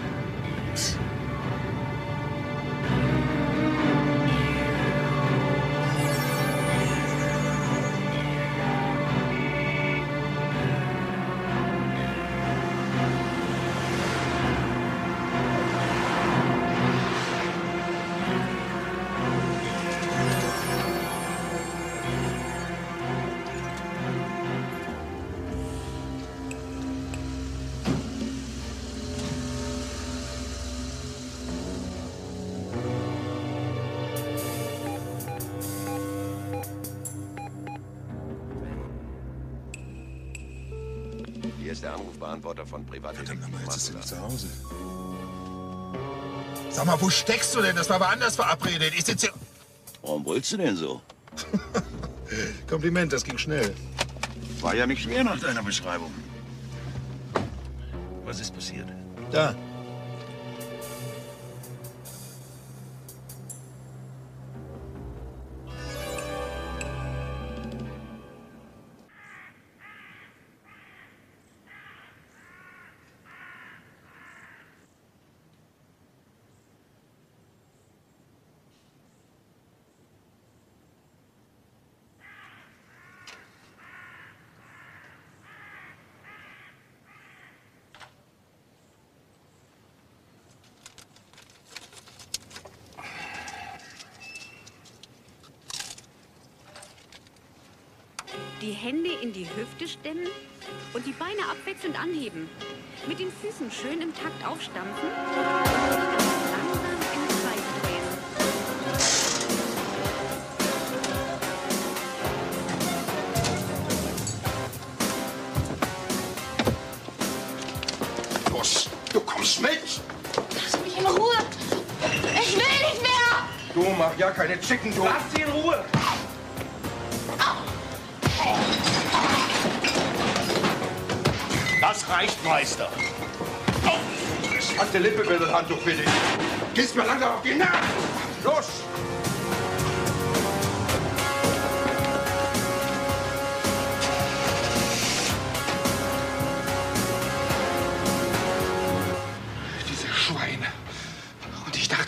Hier ist der Anrufbeantworter von Privatdetektiv. Jetzt ist sie nicht zu Hause. Sag mal, wo steckst du denn? Das war aber anders verabredet. Ich sitze hier... Warum brüllst du denn so? Kompliment, das ging schnell. War ja nicht schwer nach deiner Beschreibung. Was ist passiert? Da. Die Hände in die Hüfte stemmen und die Beine abwechselnd anheben. Mit den Füßen schön im Takt aufstampfen. Langsam im Kreis drehen. Los, du kommst mit! Lass mich in Ruhe! Ich will nicht mehr! Du mach ja keine Chicken, du! Lass sie in Ruhe! Das reicht, Meister. Das kalte Lippe will das Handtuch für dich. Gehst mir langsam auf die Nerven. Los!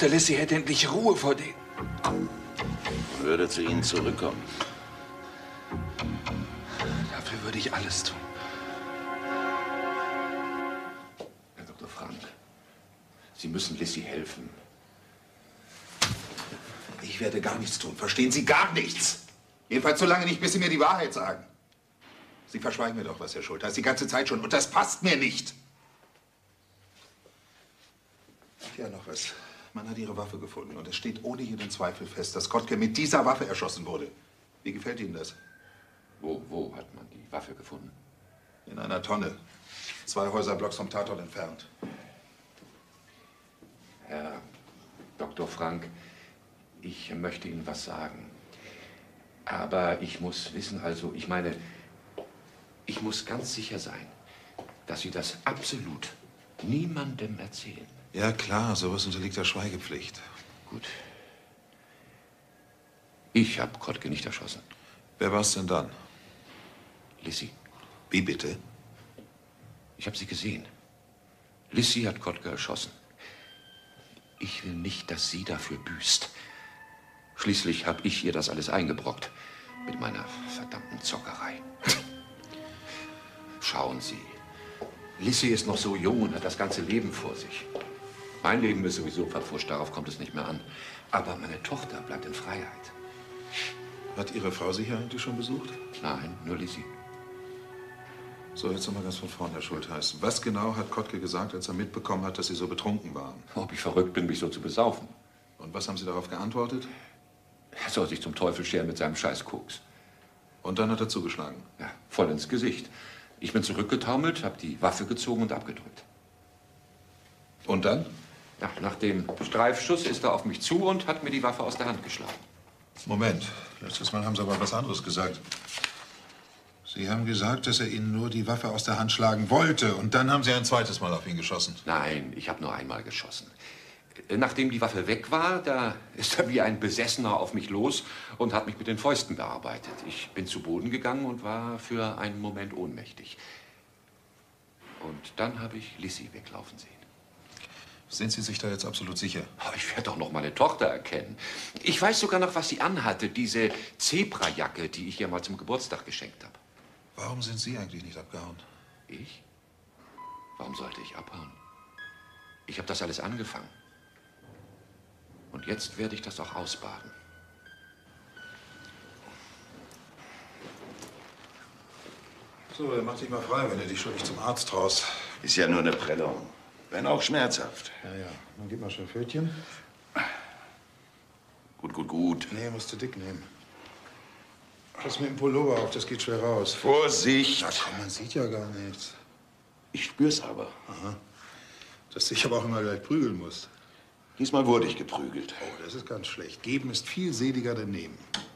dachte, Lissy hätte endlich Ruhe vor denen. Würde zu Ihnen zurückkommen. Dafür würde ich alles tun. Herr Dr. Frank, Sie müssen Lissy helfen. Ich werde gar nichts tun. Verstehen Sie? Gar nichts. Jedenfalls so lange nicht, bis Sie mir die Wahrheit sagen. Sie verschweigen mir doch was, Herr Schultheiß, die ganze Zeit schon. Und das passt mir nicht. Ja, noch was. Man hat Ihre Waffe gefunden. Und es steht ohne jeden Zweifel fest, dass Kottke mit dieser Waffe erschossen wurde. Wie gefällt Ihnen das? Wo hat man die Waffe gefunden? In einer Tonne. 2 Häuserblocks vom Tatort entfernt. Herr Dr. Frank, ich möchte Ihnen was sagen. Aber ich muss wissen, also, ich meine, ich muss ganz sicher sein, dass Sie das absolut niemandem erzählen. Ja, klar, sowas unterliegt der Schweigepflicht. Gut. Ich habe Kottke nicht erschossen. Wer war es denn dann? Lissy. Wie bitte? Ich habe sie gesehen. Lissy hat Kottke erschossen. Ich will nicht, dass sie dafür büßt. Schließlich habe ich ihr das alles eingebrockt. Mit meiner verdammten Zockerei. Schauen Sie. Lissy ist noch so jung und hat das ganze Leben vor sich. Mein Leben ist sowieso verpfuscht, darauf kommt es nicht mehr an. Aber meine Tochter bleibt in Freiheit. Hat Ihre Frau Sie hier eigentlich schon besucht? Nein, nur Lissy. So, jetzt noch mal ganz von vorne, Herr Schultheiß. Was genau hat Kottke gesagt, als er mitbekommen hat, dass Sie so betrunken waren? Ob ich verrückt bin, mich so zu besaufen. Und was haben Sie darauf geantwortet? Er soll sich zum Teufel scheren mit seinem scheiß Koks. Und dann hat er zugeschlagen? Ja, voll ins Gesicht. Ich bin zurückgetaumelt, habe die Waffe gezogen und abgedrückt. Und dann? Ja, nach dem Streifschuss ist er auf mich zu und hat mir die Waffe aus der Hand geschlagen. Moment, letztes Mal haben Sie aber was anderes gesagt. Sie haben gesagt, dass er Ihnen nur die Waffe aus der Hand schlagen wollte. Und dann haben Sie ein zweites Mal auf ihn geschossen. Nein, ich habe nur einmal geschossen. Nachdem die Waffe weg war, da ist er wie ein Besessener auf mich los und hat mich mit den Fäusten bearbeitet. Ich bin zu Boden gegangen und war für einen Moment ohnmächtig. Und dann habe ich Lissy weglaufen sehen. Sind Sie sich da jetzt absolut sicher? Ich werde doch noch meine Tochter erkennen. Ich weiß sogar noch, was sie anhatte. Diese Zebrajacke, die ich ihr mal zum Geburtstag geschenkt habe. Warum sind Sie eigentlich nicht abgehauen? Ich? Warum sollte ich abhauen? Ich habe das alles angefangen. Und jetzt werde ich das auch ausbaden. So, dann mach dich mal frei, wenn du dich schuldig zum Arzt traust. Ist ja nur eine Prellung. Wenn auch schmerzhaft. Ja, ja. Dann gib mal schon Pfötchen. Gut, gut, gut. Nee, musst du dick nehmen. Pass mit dem Pullover auf, das geht schwer raus. Vorsicht! Na komm, man sieht ja gar nichts. Ich spür's aber. Aha. Dass du dich aber auch immer gleich prügeln musst. Diesmal wurde ich geprügelt. Oh, das ist ganz schlecht. Geben ist viel seliger denn nehmen.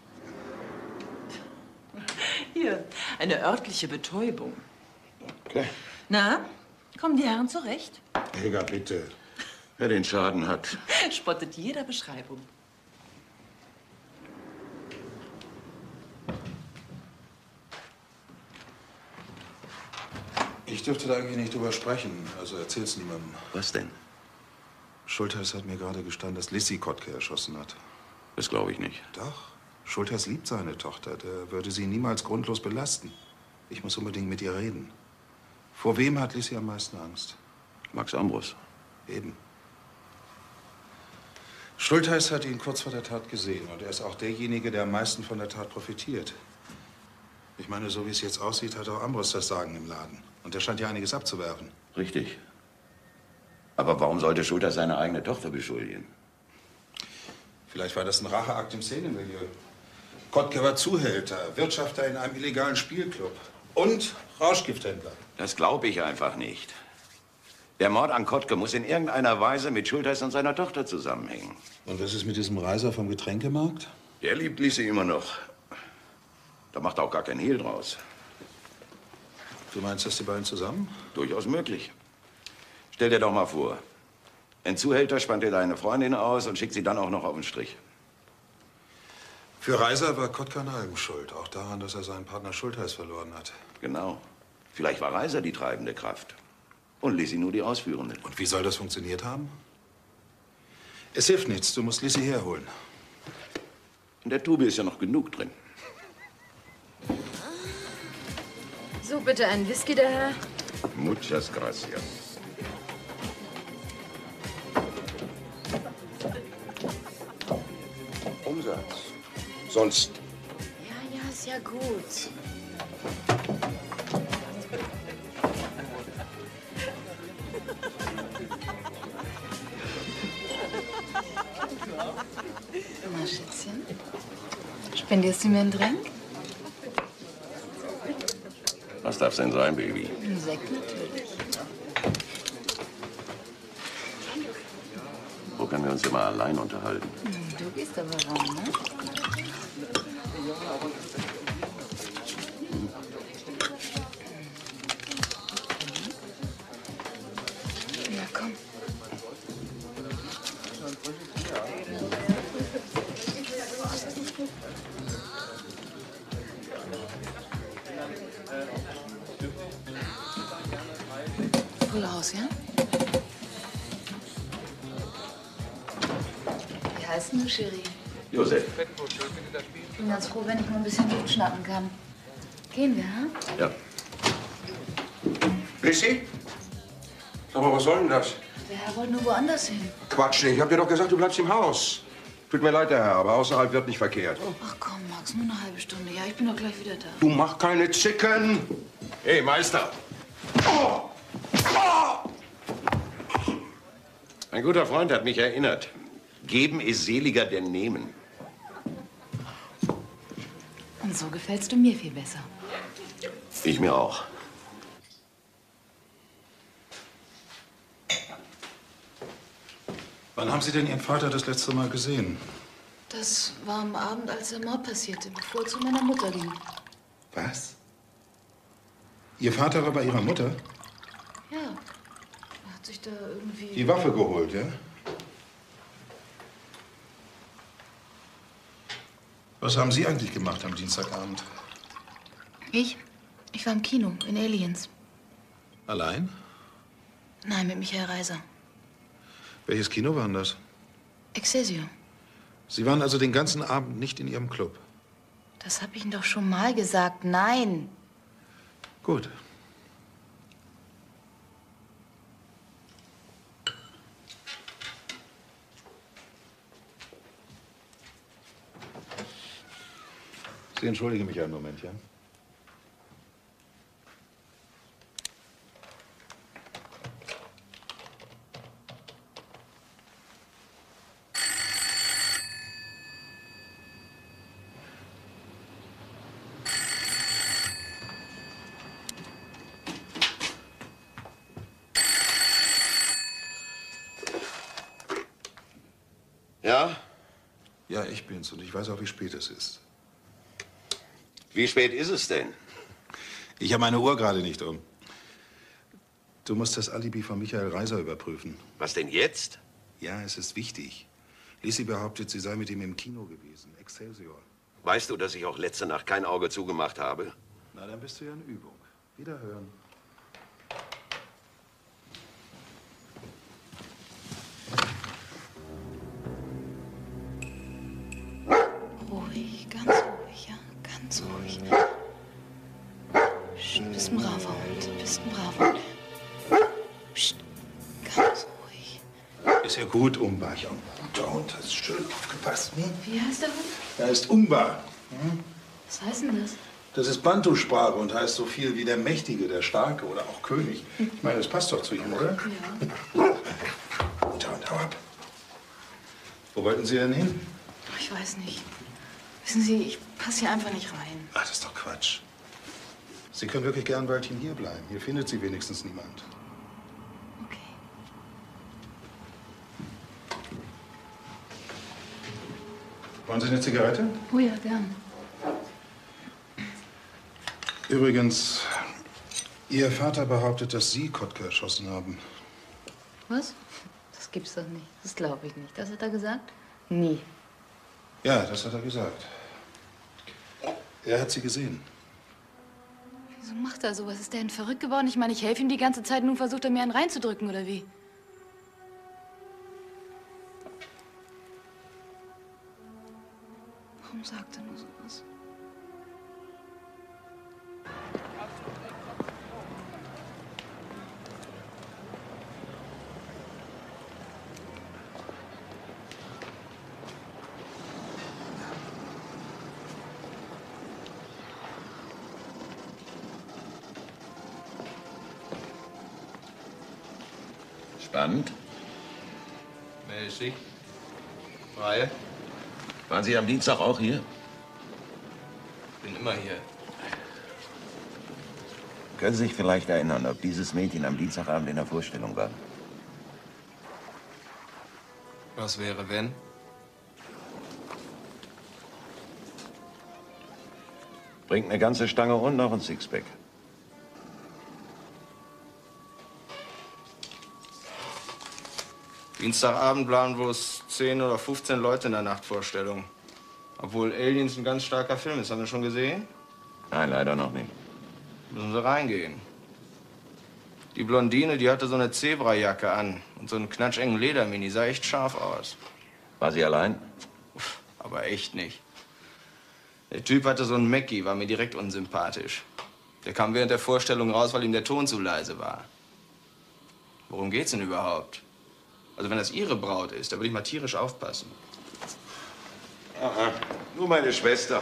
Hier, eine örtliche Betäubung. Okay. Na, kommen die Herren zurecht? Helga, bitte. Wer den Schaden hat. Spottet jeder Beschreibung. Ich dürfte da eigentlich nicht drüber sprechen. Also erzähl's niemandem. Was denn? Schultheiß hat mir gerade gestanden, dass Lissy Kottke erschossen hat. Das glaube ich nicht. Doch. Schultheiß liebt seine Tochter. Der würde sie niemals grundlos belasten. Ich muss unbedingt mit ihr reden. Vor wem hat Lissy am meisten Angst? Max Ambrus. Eben. Schultheiß hat ihn kurz vor der Tat gesehen. Und er ist auch derjenige, der am meisten von der Tat profitiert. Ich meine, so wie es jetzt aussieht, hat auch Ambrus das Sagen im Laden. Und er scheint ja einiges abzuwerfen. Richtig. Aber warum sollte Schultheiß seine eigene Tochter beschuldigen? Vielleicht war das ein Racheakt im Szenemilieu. Kottke war Zuhälter, Wirtschafter in einem illegalen Spielclub und Rauschgifthändler. Das glaube ich einfach nicht. Der Mord an Kottke muss in irgendeiner Weise mit Schultheiß und seiner Tochter zusammenhängen. Und was ist mit diesem Reiser vom Getränkemarkt? Der liebt Lissy immer noch. Da macht er auch gar kein Hehl draus. Du meinst, dass die beiden zusammen? Durchaus möglich. Stell dir doch mal vor, ein Zuhälter spannt dir deine Freundin aus und schickt sie dann auch noch auf den Strich. Für Reiser war Kottke an allem schuld. Auch daran, dass er seinen Partner Schultheiß verloren hat. Genau. Vielleicht war Reiser die treibende Kraft. Und Lissy nur die Ausführende. Und wie soll das funktioniert haben? Es hilft nichts, du musst Lissy herholen. In der Tube ist ja noch genug drin. So, bitte einen Whisky, der Herr. Muchas gracias. Umsatz. Sonst. Ja, ja, ist ja gut. Na, Schätzchen, spendierst du mir einen Drink? Was darf's denn sein, Baby? Ein Sekt natürlich. Wo können wir uns immer allein unterhalten? Du gehst aber ran, ne? Ja, komm. Voll Haus, ja? Wie heißt denn du, Chérie? Josef. Ich bin ganz froh, wenn ich mal ein bisschen Luft schnappen kann. Gehen wir, ha? Ja. Lissy? Sag mal, was soll denn das? Der Herr wollte nur woanders hin. Quatsch, ich hab dir doch gesagt, du bleibst im Haus. Tut mir leid, der Herr, aber außerhalb wird nicht verkehrt. Ach komm, Max, nur eine halbe Stunde. Ja, ich bin doch gleich wieder da. Du mach keine Zicken. Hey, Meister. Oh! Oh! Ein guter Freund hat mich erinnert. Geben ist seliger denn nehmen. Und so gefällst du mir viel besser. Ich mir auch. Wann haben Sie denn Ihren Vater das letzte Mal gesehen? Das war am Abend, als der Mord passierte, bevor er zu meiner Mutter ging. Was? Ihr Vater war bei Ihrer Mutter? Ja. Er hat sich da irgendwie... Die Waffe geholt, ja? Was haben Sie eigentlich gemacht am Dienstagabend? Ich? Ich war im Kino, in Aliens. Allein? Nein, mit Michael Reiser. Welches Kino war denn das? Excelsior. Sie waren also den ganzen Abend nicht in Ihrem Club? Das habe ich Ihnen doch schon mal gesagt. Nein. Gut. Sie entschuldigen mich einen Moment, ja? Ja? Ja, ich bin's und ich weiß auch, wie spät es ist. Wie spät ist es denn? Ich habe meine Uhr gerade nicht um. Du musst das Alibi von Michael Reiser überprüfen. Was denn jetzt? Ja, es ist wichtig. Lissy behauptet, sie sei mit ihm im Kino gewesen. Excelsior. Weißt du, dass ich auch letzte Nacht kein Auge zugemacht habe? Na, dann bist du ja in Übung. Wiederhören. Ruhig, ganz ruhig, ja? Ganz ruhig. Psst, bist ein braver Hund. Bist ein braver Hund. Psst, ganz ruhig. Ist ja gut, Umbar. Ja, der Hund, hast schön aufgepasst. Hm? Wie heißt der Hund? Er ist Umbar. Hm? Was heißt denn das? Das ist Bantu-Sprache und heißt so viel wie der Mächtige, der Starke oder auch König. Ich meine, das passt doch zu ihm, oder? Ja. Guter Hund, hau ab. Wo wollten Sie denn hin? Ich weiß nicht. Wissen Sie, ich passe hier einfach nicht rein. Ach, das ist doch Quatsch. Sie können wirklich gern ein Weilchen hier bleiben. Hier findet Sie wenigstens niemand. Okay. Wollen Sie eine Zigarette? Oh ja, gern. Übrigens, Ihr Vater behauptet, dass Sie Kottke erschossen haben. Was? Das gibt's doch nicht. Das glaube ich nicht. Das hat er gesagt? Nie. Ja, das hat er gesagt. Er hat Sie gesehen. Wieso macht er sowas? Ist der denn verrückt geworden? Ich meine, ich helfe ihm die ganze Zeit, nun versucht er mir einen reinzudrücken, oder wie? sagt er nur sowas? Spannend. Mäßig. Reihe. Waren Sie am Dienstag auch hier? Bin immer hier. Können Sie sich vielleicht erinnern, ob dieses Mädchen am Dienstagabend in der Vorstellung war? Was wäre, wenn? Bringt eine ganze Stange und noch ein Sixpack. Dienstagabend waren bloß 10 oder 15 Leute in der Nachtvorstellung. Obwohl Aliens ein ganz starker Film ist. Haben Sie schon gesehen? Nein, leider noch nicht. Müssen Sie reingehen. Die Blondine, die hatte so eine Zebrajacke an und so einen knatschengen Ledermini. Sah echt scharf aus. War sie allein? Aber echt nicht. Der Typ hatte so einen Mackie, war mir direkt unsympathisch. Der kam während der Vorstellung raus, weil ihm der Ton zu leise war. Worum geht's denn überhaupt? Also wenn das Ihre Braut ist, da würde ich mal tierisch aufpassen. Aha, nur meine Schwester.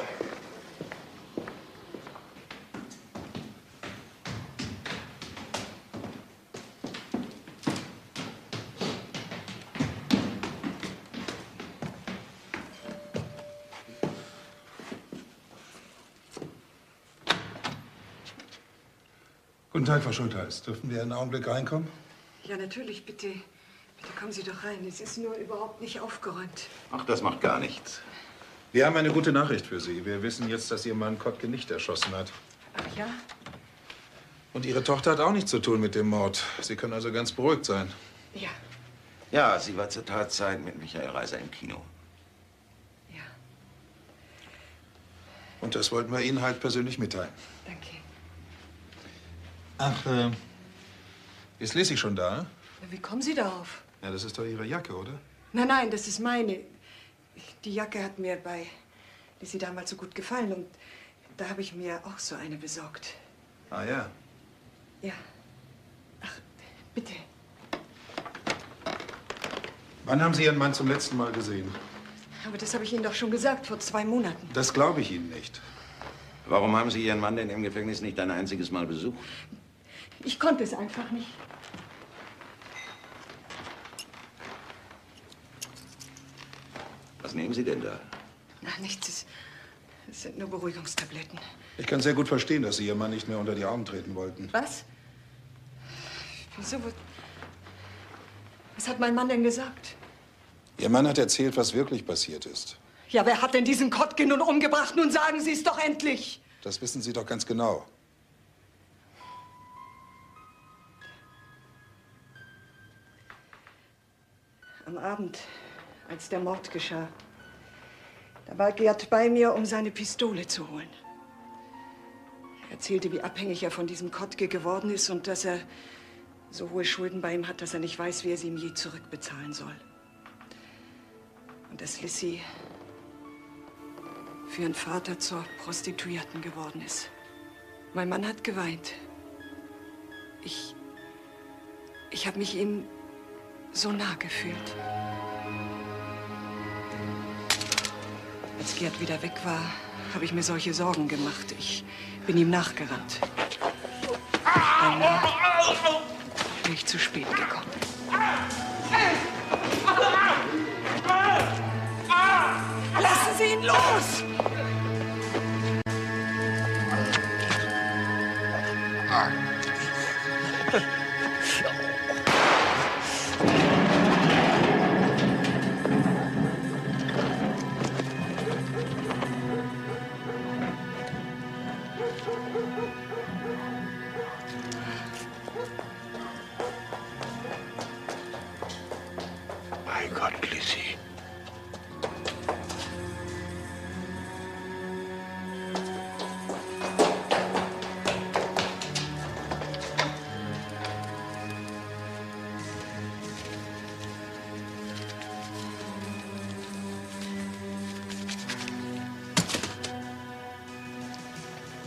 Guten Tag, Frau Schultheiß. Dürfen wir einen Augenblick reinkommen? Ja, natürlich, bitte. Bitte kommen Sie doch rein. Es ist nur überhaupt nicht aufgeräumt. Ach, das macht gar nichts. Wir haben eine gute Nachricht für Sie. Wir wissen jetzt, dass Ihr Mann Kottke nicht erschossen hat. Ach ja? Und Ihre Tochter hat auch nichts zu tun mit dem Mord. Sie können also ganz beruhigt sein. Ja. Ja, sie war zur Tatzeit mit Michael Reiser im Kino. Und das wollten wir Ihnen halt persönlich mitteilen. Danke. Ach, ist Lissy schon da? Wie kommen Sie darauf? Ja, das ist doch Ihre Jacke, oder? Nein, nein, das ist meine. Die Jacke hat mir bei Lissy damals so gut gefallen und da habe ich mir auch so eine besorgt. Ah, ja. Ja. Ach, bitte. Wann haben Sie Ihren Mann zum letzten Mal gesehen? Aber das habe ich Ihnen doch schon gesagt, vor 2 Monaten. Das glaube ich Ihnen nicht. Warum haben Sie Ihren Mann denn im Gefängnis nicht ein einziges Mal besucht? Ich konnte es einfach nicht. Was nehmen Sie denn da? Ach, nichts. Es sind nur Beruhigungstabletten. Ich kann sehr gut verstehen, dass Sie Ihrem Mann nicht mehr unter die Arme treten wollten. Was? Wieso? Was hat mein Mann denn gesagt? Ihr Mann hat erzählt, was wirklich passiert ist. Ja, wer hat denn diesen Kottke nun umgebracht? Nun sagen Sie es doch endlich! Das wissen Sie doch ganz genau. Am Abend, als der Mord geschah, da war Gerd bei mir, um seine Pistole zu holen. Er erzählte, wie abhängig er von diesem Kottke geworden ist und dass er so hohe Schulden bei ihm hat, dass er nicht weiß, wie er sie ihm je zurückbezahlen soll. Und dass Lissy für ihren Vater zur Prostituierten geworden ist. Mein Mann hat geweint. Ich habe mich ihm so nah gefühlt. Als Gerd wieder weg war, habe ich mir solche Sorgen gemacht. Ich bin ihm nachgerannt. Beinahe bin ich zu spät gekommen. Lassen Sie ihn los! Mein Gott, Lissy.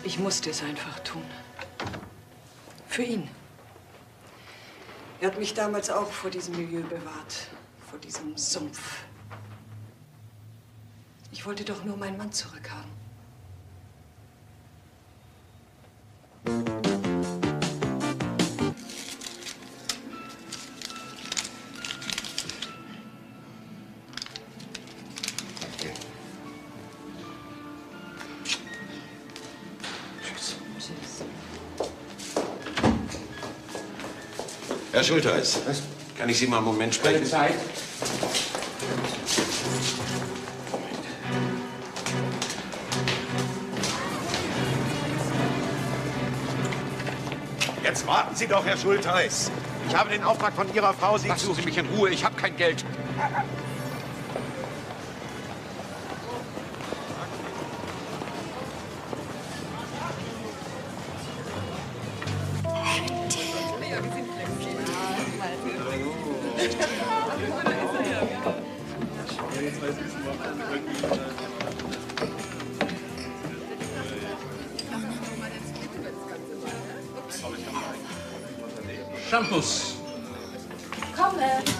Ich musste es einfach tun. Für ihn. Er hat mich damals auch vor diesem Milieu bewahrt. Vor diesem Sumpf. Ich wollte doch nur meinen Mann zurückhaben. Herr Schultheiß, kann ich Sie mal einen Moment sprechen? Keine Zeit. Jetzt warten Sie doch, Herr Schultheiß. Ich habe den Auftrag von Ihrer Frau, Sie Lassen Sie mich in Ruhe, ich habe kein Geld. Shampoos. Komm,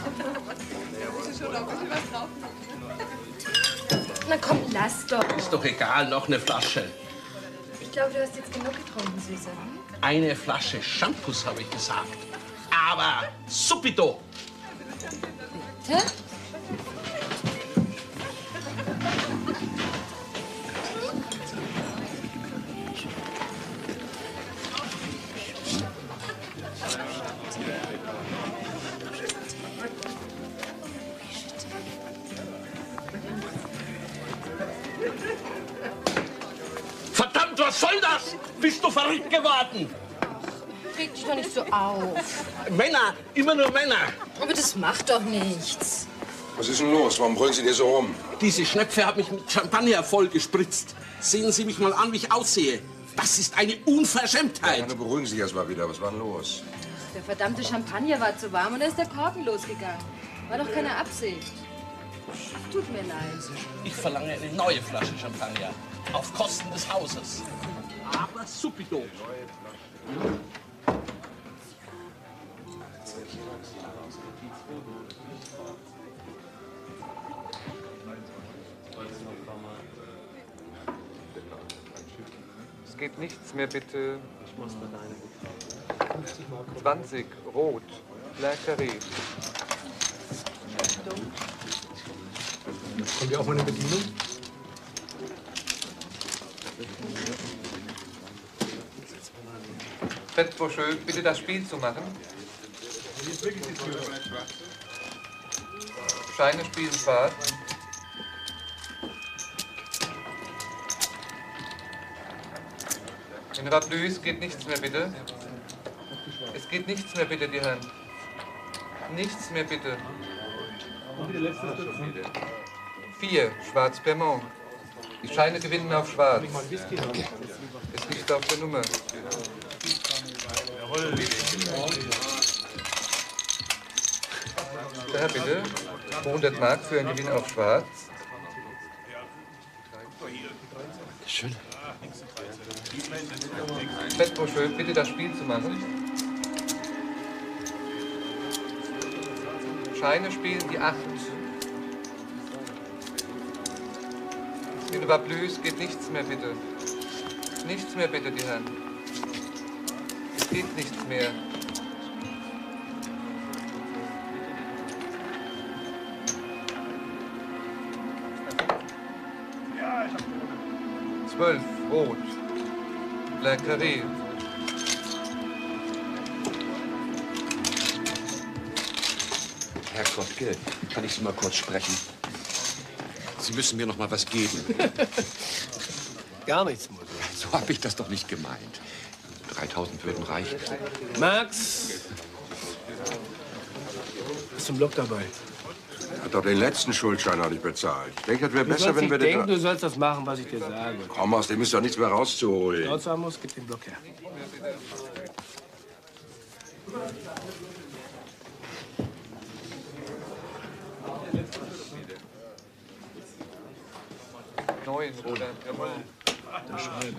Na komm, lass doch. Ist doch egal, noch eine Flasche. Ich glaube, du hast jetzt genug getrunken, Süße. Eine Flasche Shampoos, habe ich gesagt. Aber subito. Bitte? Verdammt, was soll das? Bist du verrückt geworden? Reg dich doch nicht so auf. Männer, immer nur Männer. Aber das macht doch nichts. Was ist denn los? Warum brüllen Sie dir so rum? Diese Schnepfe hat mich mit Champagner vollgespritzt. Sehen Sie mich mal an, wie ich aussehe. Das ist eine Unverschämtheit. Ja, beruhigen Sie sich erst mal wieder. Was war denn los? Der verdammte Champagner war zu warm und da ist der Korken losgegangen. War doch keine Absicht. Tut mir leid. Ich verlange eine neue Flasche Champagner. Auf Kosten des Hauses. Aber subito. Es geht nichts mehr, bitte. 20, rot. La Carré. Kommt ja auch mal eine Bedienung? Fettbroschö, bitte das Spiel zu machen. Scheine spielen Fahrt. In Rablus geht nichts mehr, bitte. Es geht nichts mehr, bitte, die Herren. Nichts mehr, bitte. 4, Schwarz Permont. Die Scheine gewinnen auf Schwarz. Es liegt auf der Nummer. Der Herr, bitte. 100 Mark für einen Gewinn auf Schwarz. Schön. Fettbroschö, bitte das Spiel zu machen. Scheine spielen die 8. In Rablus geht nichts mehr, bitte. Nichts mehr, bitte, die Herren. Es geht nichts mehr. Zwölf, rot. La Carré. Herr Kottke, kann ich Sie mal kurz sprechen? Sie müssen mir noch mal was geben. Gar nichts, Mutter. So habe ich das doch nicht gemeint. 3000 würden reichen. Max! Hast du einen Block dabei? Hat doch den letzten Schuldschein noch nicht bezahlt. Ich denke, es wäre Du besser, sollst wenn wir nicht denken, den... du sollst das machen, was ich dir sage. Komm, aus dem ist doch nichts mehr rauszuholen. Laut Amos, gib den Block her. Neun, oder? Jawohl. Unterschreiben.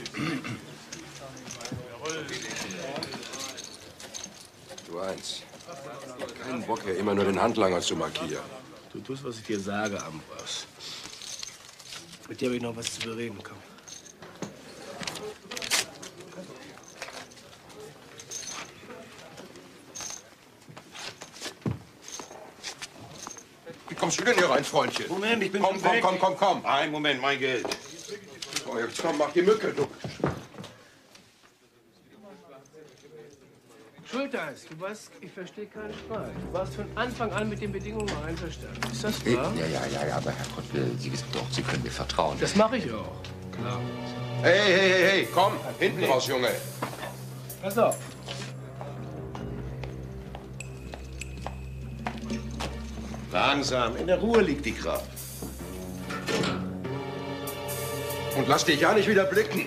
Du eins. Keinen Bock, ja immer nur den Handlanger zu markieren. Du tust, was ich dir sage, Ambros. Mit dir habe ich noch was zu bereden. Komm. Wie kommst du denn hier rein, Freundchen? Moment, ich bin komm, schon weg. Komm. Ein Moment, mein Geld. Oh, jetzt komm, mach die Mücke, du. Schulteis, du weißt, ich verstehe keinen Streit. Du warst von Anfang an mit den Bedingungen einverstanden. Ist das wahr? Ja, aber Herr Kottke, Sie wissen doch, Sie können mir vertrauen. Das mache ich auch. Klar. Hey, komm, hinten raus, Junge. Pass auf. Langsam, in der Ruhe liegt die Kraft. Und lass dich ja nicht wieder blicken.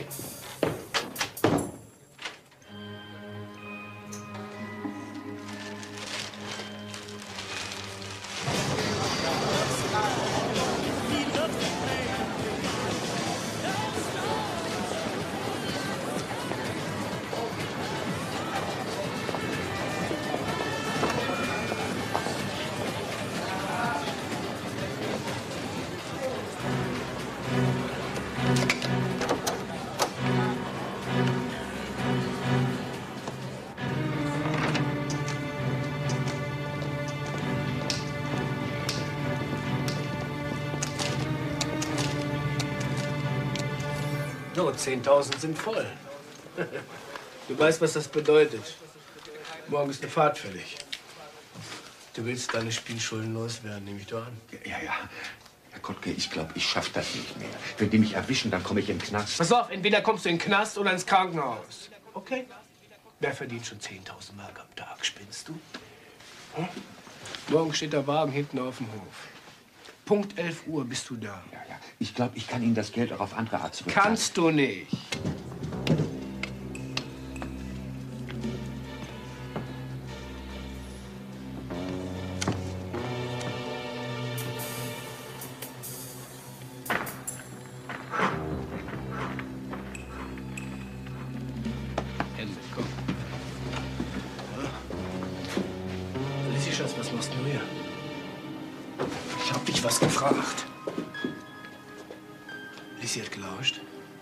So, 10.000 sind voll. Du weißt, was das bedeutet. Morgen ist eine Fahrt fällig. Du willst deine Spielschulden loswerden, nehme ich doch an. Ja. Herr Kottke, ich glaube, ich schaffe das nicht mehr. Wenn die mich erwischen, dann komme ich in den Knast. Pass auf, entweder kommst du in den Knast oder ins Krankenhaus. Okay? Wer verdient schon 10.000 Mark am Tag, spinnst du? Hm? Morgen steht der Wagen hinten auf dem Hof. Punkt 11 Uhr bist du da. Ja. Ich glaube, ich kann Ihnen das Geld auch auf andere Art zurückzahlen. Kannst du nicht. Hände, komm. Lissi, Schatz, was machst du hier? Ich hab dich was gefragt. Lissi hat gelauscht.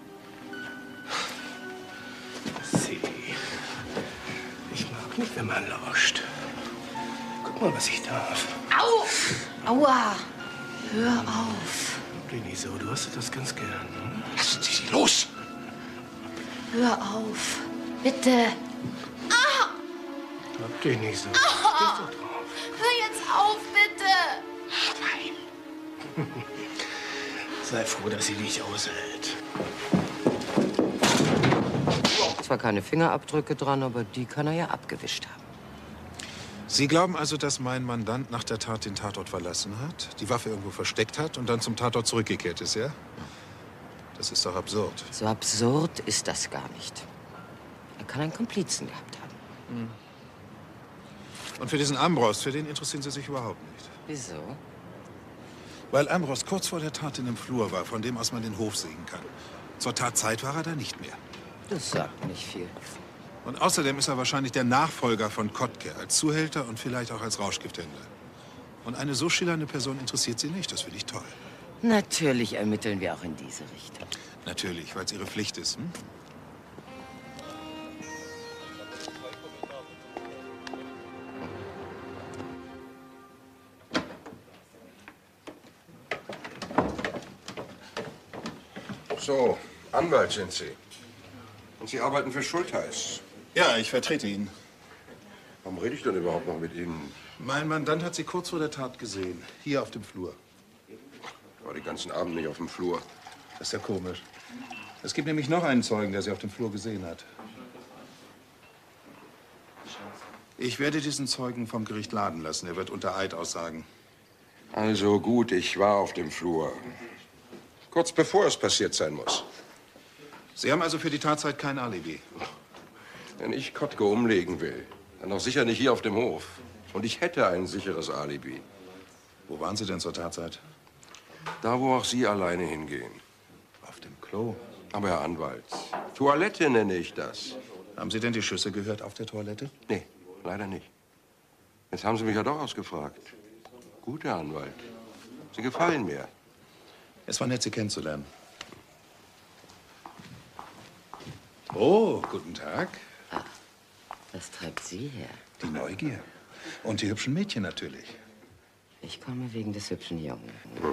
Sieh, ich mag nicht, wenn man lauscht. Guck mal, was ich darf. Au! Aua! Hör auf. Denise, du hast das ganz gern. Hm? Lassen Sie sie los! Hör auf. Bitte. Ah! Hab dich nicht so. Ah! Hör jetzt auf, bitte. Schwein. Sei froh, dass sie dich aushält. Zwar keine Fingerabdrücke dran, aber die kann er ja abgewischt haben. Sie glauben also, dass mein Mandant nach der Tat den Tatort verlassen hat, die Waffe irgendwo versteckt hat und dann zum Tatort zurückgekehrt ist, ja? Das ist doch absurd. So absurd ist das gar nicht. Er kann einen Komplizen gehabt haben. Und für diesen Ambros, für den interessieren Sie sich überhaupt nicht. Wieso? Weil Ambros kurz vor der Tat in dem Flur war, von dem aus man den Hof sehen kann. Zur Tatzeit war er da nicht mehr. Das sagt nicht viel. Und außerdem ist er wahrscheinlich der Nachfolger von Kottke, als Zuhälter und vielleicht auch als Rauschgifthändler. Und eine so schillernde Person interessiert Sie nicht, das finde ich toll. Natürlich ermitteln wir auch in diese Richtung. Natürlich, weil es Ihre Pflicht ist. Hm? So, Anwalt sind Sie. Und Sie arbeiten für Schultheiß. Ja, ich vertrete ihn. Warum rede ich denn überhaupt noch mit Ihnen? Mein Mandant hat Sie kurz vor der Tat gesehen, hier auf dem Flur. Ich war den ganzen Abend nicht auf dem Flur. Das ist ja komisch. Es gibt nämlich noch einen Zeugen, der Sie auf dem Flur gesehen hat. Ich werde diesen Zeugen vom Gericht laden lassen. Er wird unter Eid aussagen. Also gut, ich war auf dem Flur. Kurz bevor es passiert sein muss. Sie haben also für die Tatzeit kein Alibi? Wenn ich Kottke umlegen will, dann doch sicher nicht hier auf dem Hof. Und ich hätte ein sicheres Alibi. Wo waren Sie denn zur Tatzeit? Da, wo auch Sie alleine hingehen. Auf dem Klo? Aber Herr Anwalt, Toilette nenne ich das. Haben Sie denn die Schüsse gehört auf der Toilette? Nee, leider nicht. Jetzt haben Sie mich ja doch ausgefragt. Gut, Herr Anwalt. Sie gefallen mir. Es war nett, Sie kennenzulernen. Oh, guten Tag. Was treibt Sie her? Die Neugier. Und die hübschen Mädchen natürlich. Ich komme wegen des hübschen Jungen.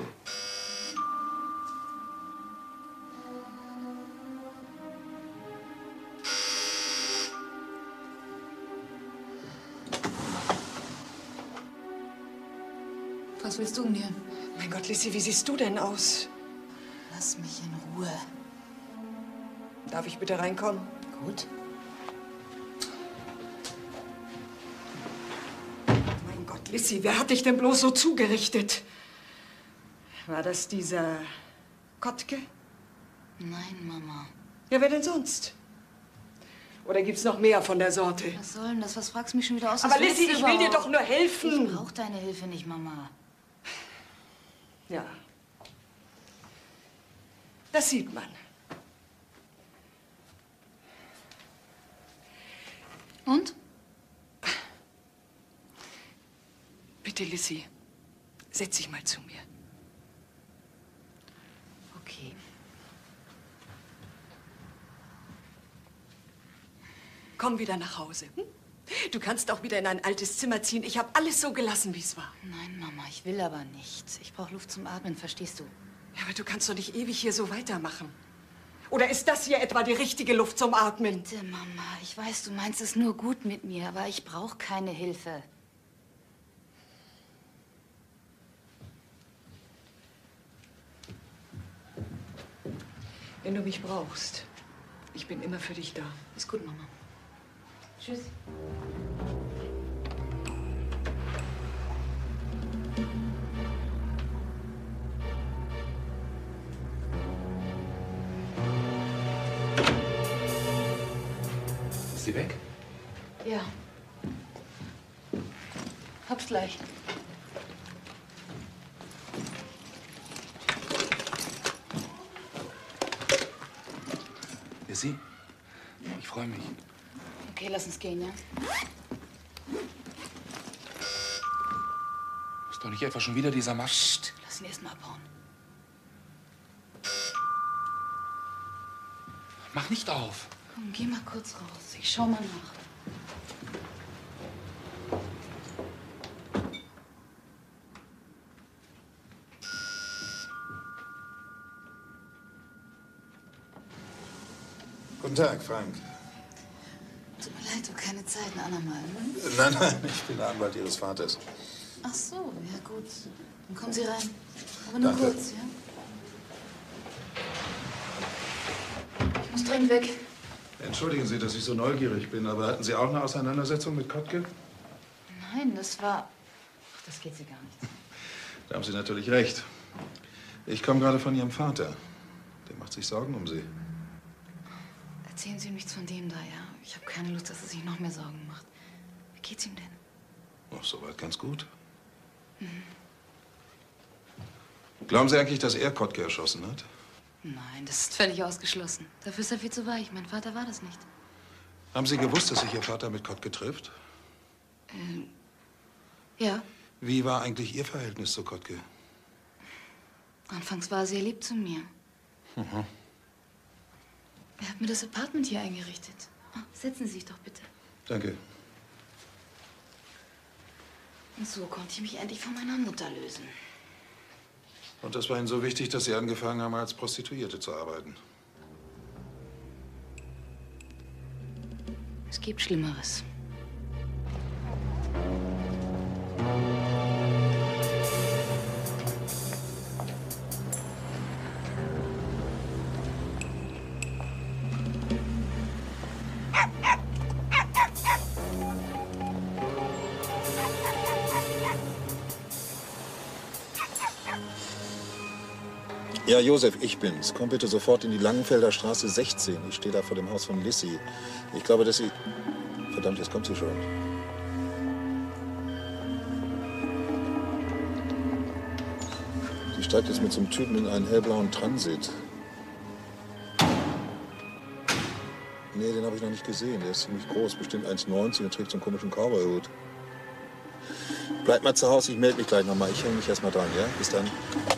Was willst du mir? Mein Gott, Lissy, wie siehst du denn aus? Lass mich in Ruhe. Darf ich bitte reinkommen? Gut. Mein Gott, Lissy, wer hat dich denn bloß so zugerichtet? War das dieser Kottke? Nein, Mama. Ja, wer denn sonst? Oder gibt's noch mehr von der Sorte? Was soll denn das? Was fragst du mich schon wieder aus? Aber Was Lissy, willst du ich will dir überhaupt? doch nur helfen. Ich brauch deine Hilfe nicht, Mama. Ja. Das sieht man. Und? Bitte, Lissy, setz dich mal zu mir. Okay. Komm wieder nach Hause. Hm? Du kannst auch wieder in ein altes Zimmer ziehen. Ich habe alles so gelassen, wie es war. Nein, Mama, ich will aber nicht. Ich brauche Luft zum Atmen, verstehst du? Ja, aber du kannst doch nicht ewig hier so weitermachen. Oder ist das hier etwa die richtige Luft zum Atmen? Bitte, Mama, ich weiß, du meinst es nur gut mit mir, aber ich brauche keine Hilfe. Wenn du mich brauchst, ich bin immer für dich da. Ist gut, Mama. Tschüss. Ist sie weg? Ja. Hab's gleich. Lissy, ich freue mich. Okay, lass uns gehen, ja? Ist doch nicht etwa schon wieder dieser Marsch? Lass ihn erst mal abhauen. Mach nicht auf. Komm, geh mal kurz raus. Ich schau mal nach. Guten Tag, Frank. Tut mir leid, du keine Zeit, ein andermal, ne? Nein, nein, ich bin der Anwalt Ihres Vaters. Ach so, ja gut. Dann kommen Sie rein. Aber nur Danke. kurz, ja? Ich muss dringend weg. Entschuldigen Sie, dass ich so neugierig bin, aber hatten Sie auch eine Auseinandersetzung mit Kottke? Nein, das war... Ach, das geht Sie gar nicht. Da haben Sie natürlich recht. Ich komme gerade von Ihrem Vater. Der macht sich Sorgen um Sie. Erzählen Sie ihm nichts von dem da, ja? Ich habe keine Lust, dass er sich noch mehr Sorgen macht. Wie geht's ihm denn? Oh, soweit ganz gut. Mhm. Glauben Sie eigentlich, dass er Kottke erschossen hat? Nein, das ist völlig ausgeschlossen. Dafür ist er viel zu weich. Mein Vater war das nicht. Haben Sie gewusst, dass sich Ihr Vater mit Kottke trifft? Ja. Wie war eigentlich Ihr Verhältnis zu Kottke? Anfangs war er sehr lieb zu mir. Mhm. Er hat mir das Apartment hier eingerichtet. Oh, setzen Sie sich doch bitte. Danke. Und so konnte ich mich endlich von meiner Mutter lösen. Und das war Ihnen so wichtig, dass Sie angefangen haben, als Prostituierte zu arbeiten? Es gibt Schlimmeres. Ja, Josef, ich bin's. Komm bitte sofort in die Langenfelder Straße 16. Ich stehe da vor dem Haus von Lissy. Ich glaube, dass sie... Verdammt, jetzt kommt sie schon. Sie steigt jetzt mit so einem Typen in einen hellblauen Transit. Nee, den habe ich noch nicht gesehen. Der ist ziemlich groß, bestimmt 1,90 und trägt so einen komischen Cowboy-Hut. Bleib mal zu Hause, ich melde mich gleich nochmal. Ich hänge mich erst mal dran, ja? Bis dann.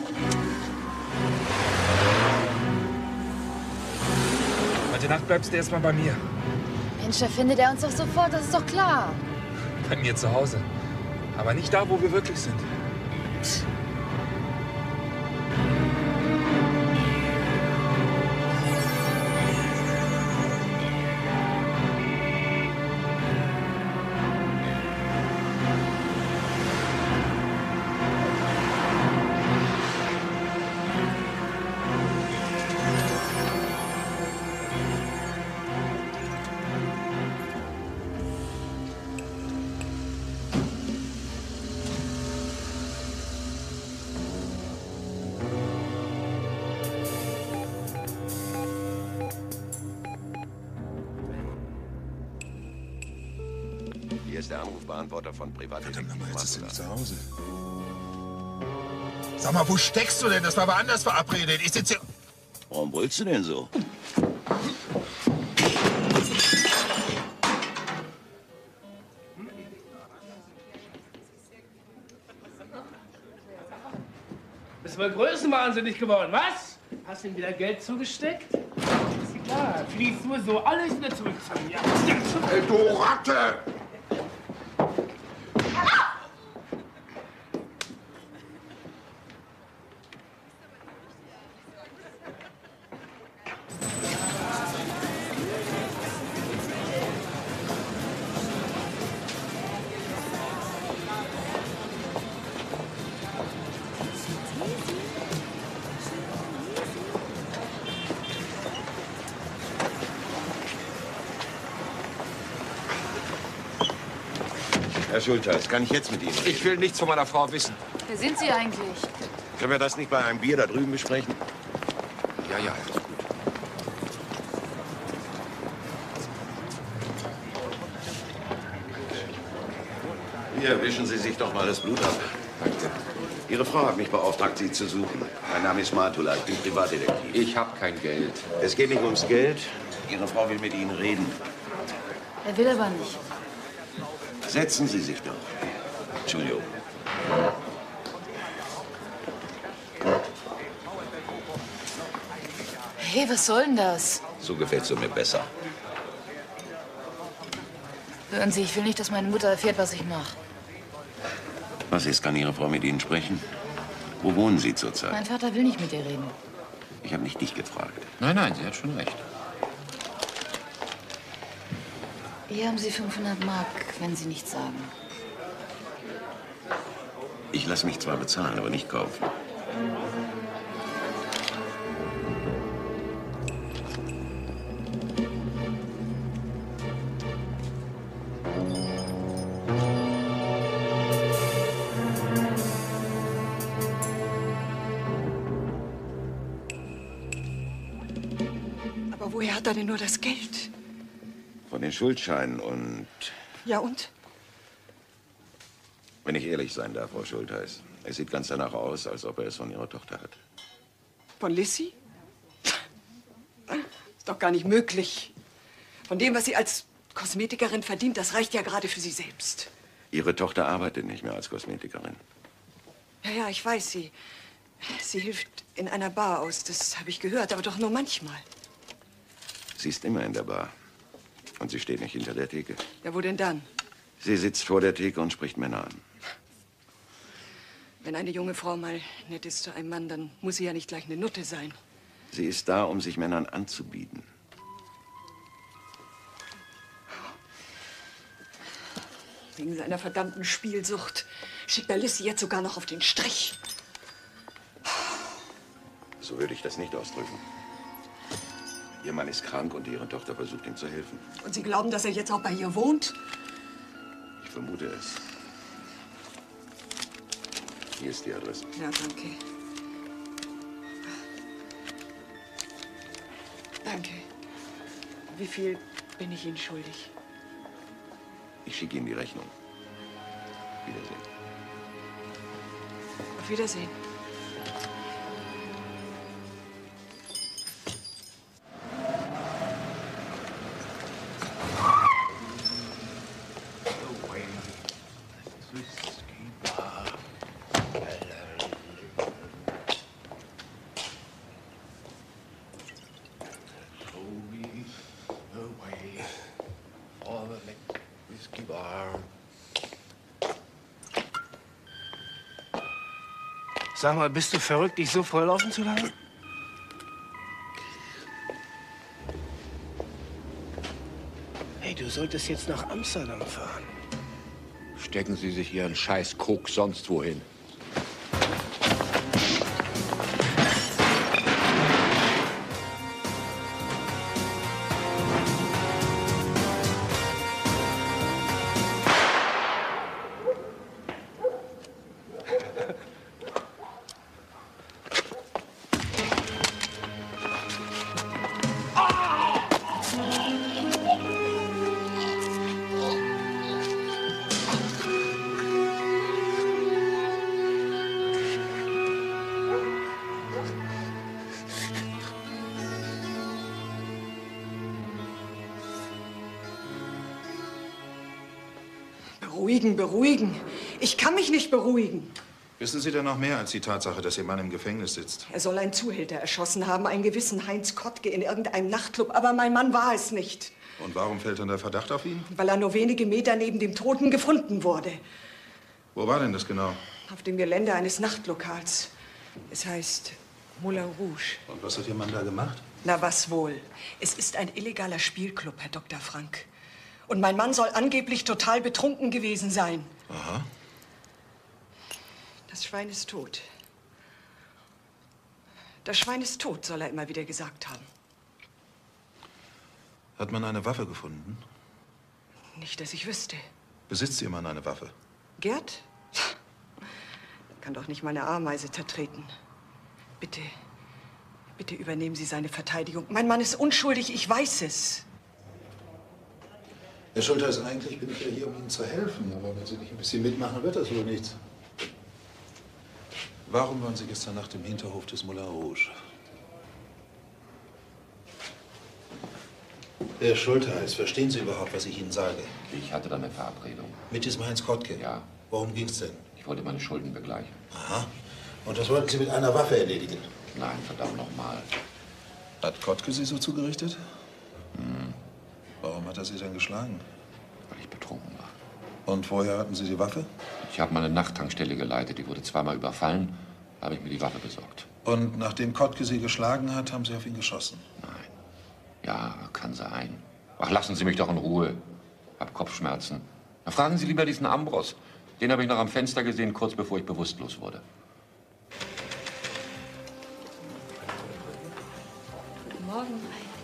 Heute Nacht bleibst du erst mal bei mir. Mensch, da findet er uns doch sofort, das ist doch klar. Bei mir zu Hause. Aber nicht da, wo wir wirklich sind. Hier ist der Anrufbeantworter von Privatdetektiv. Verdammt, jetzt ist sie nicht zu Hause. Sag mal, wo steckst du denn? Das war aber anders verabredet. Ich sitze hier... Warum brüllst du denn so? Bist wohl größenwahnsinnig geworden, was? Hast du ihm wieder Geld zugesteckt? Ist klar, fließt nur so alles wieder zurück zu mir. Hey, du Ratte! Herr Schultheiß, kann ich jetzt mit Ihnen reden? Ich will nichts von meiner Frau wissen. Wer sind Sie eigentlich? Können wir das nicht bei einem Bier da drüben besprechen? Ja, ja, ist gut. Hier, wischen Sie sich doch mal das Blut ab. Danke. Ihre Frau hat mich beauftragt, Sie zu suchen. Mein Name ist Matula, ich bin Privatdetektiv. Ich habe kein Geld. Es geht nicht ums Geld. Ihre Frau will mit Ihnen reden. Er will aber nicht. Setzen Sie sich doch. Entschuldigung. Hey, was soll denn das? So gefällst du mir besser. Hören Sie, ich will nicht, dass meine Mutter erfährt, was ich mache. Was ist, kann Ihre Frau mit Ihnen sprechen? Wo wohnen Sie zurzeit? Mein Vater will nicht mit dir reden. Ich habe nicht dich gefragt. Nein, nein, sie hat schon recht. Hier haben Sie 500 Mark, wenn Sie nichts sagen. Ich lasse mich zwar bezahlen, aber nicht kaufen. Aber woher hat er denn nur das Geld? Von den Schuldscheinen und... Ja, und? Wenn ich ehrlich sein darf, Frau Schultheiß, es sieht ganz danach aus, als ob er es von Ihrer Tochter hat. Von Lissy? Ist doch gar nicht möglich. Von dem, was sie als Kosmetikerin verdient, das reicht ja gerade für sie selbst. Ihre Tochter arbeitet nicht mehr als Kosmetikerin. Ja, ja, ich weiß, sie hilft in einer Bar aus, das habe ich gehört, aber doch nur manchmal. Sie ist immer in der Bar. Und sie steht nicht hinter der Theke. Ja, wo denn dann? Sie sitzt vor der Theke und spricht Männer an. Wenn eine junge Frau mal nett ist zu einem Mann, dann muss sie ja nicht gleich eine Nutte sein. Sie ist da, um sich Männern anzubieten. Wegen seiner verdammten Spielsucht schickt er Lissy jetzt sogar noch auf den Strich. So würde ich das nicht ausdrücken. Ihr Mann ist krank und Ihre Tochter versucht, ihm zu helfen. Und Sie glauben, dass er jetzt auch bei ihr wohnt? Ich vermute es. Hier ist die Adresse. Ja, danke. Danke. Wie viel bin ich Ihnen schuldig? Ich schicke Ihnen die Rechnung. Wiedersehen. Auf Wiedersehen. Sag mal, bist du verrückt, dich so volllaufen zu lassen? Hey, du solltest jetzt nach Amsterdam fahren. Stecken Sie sich Ihren scheiß Koks sonst wohin. Beruhigen, beruhigen. Ich kann mich nicht beruhigen. Wissen Sie denn noch mehr als die Tatsache, dass Ihr Mann im Gefängnis sitzt? Er soll einen Zuhälter erschossen haben, einen gewissen Heinz Kottke in irgendeinem Nachtclub. Aber mein Mann war es nicht. Und warum fällt dann der Verdacht auf ihn? Weil er nur wenige Meter neben dem Toten gefunden wurde. Wo war denn das genau? Auf dem Gelände eines Nachtlokals. Es heißt Moulin Rouge. Und was hat Ihr Mann da gemacht? Na, was wohl? Es ist ein illegaler Spielclub, Herr Dr. Frank. Und mein Mann soll angeblich total betrunken gewesen sein. Aha. Das Schwein ist tot. Das Schwein ist tot, soll er immer wieder gesagt haben. Hat man eine Waffe gefunden? Nicht, dass ich wüsste. Besitzt Ihr Mann eine Waffe? Gerd? Er kann doch nicht mal eine Ameise zertreten. Bitte, bitte übernehmen Sie seine Verteidigung. Mein Mann ist unschuldig, ich weiß es. Herr Schultheiß, eigentlich bin ich ja hier, um Ihnen zu helfen. Aber wenn Sie nicht ein bisschen mitmachen, wird das wohl nichts. Warum waren Sie gestern Nacht im Hinterhof des Moulin Rouge? Herr Schultheiß, verstehen Sie überhaupt, was ich Ihnen sage? Ich hatte da eine Verabredung. Mit diesem Heinz Kottke? Ja. Worum ging's denn? Ich wollte meine Schulden begleichen. Aha. Und das wollten Sie mit einer Waffe erledigen? Nein, verdammt nochmal. Hat Kottke Sie so zugerichtet? Warum hat er Sie denn geschlagen? Weil ich betrunken war. Und woher hatten Sie die Waffe? Ich habe mal eine Nachttankstelle geleitet. Die wurde zweimal überfallen. Da habe ich mir die Waffe besorgt. Und nachdem Kottke Sie geschlagen hat, haben Sie auf ihn geschossen? Nein. Ja, kann sein. Ach, lassen Sie mich doch in Ruhe. Hab Kopfschmerzen. Na, fragen Sie lieber diesen Ambros. Den habe ich noch am Fenster gesehen, kurz bevor ich bewusstlos wurde. Guten Morgen.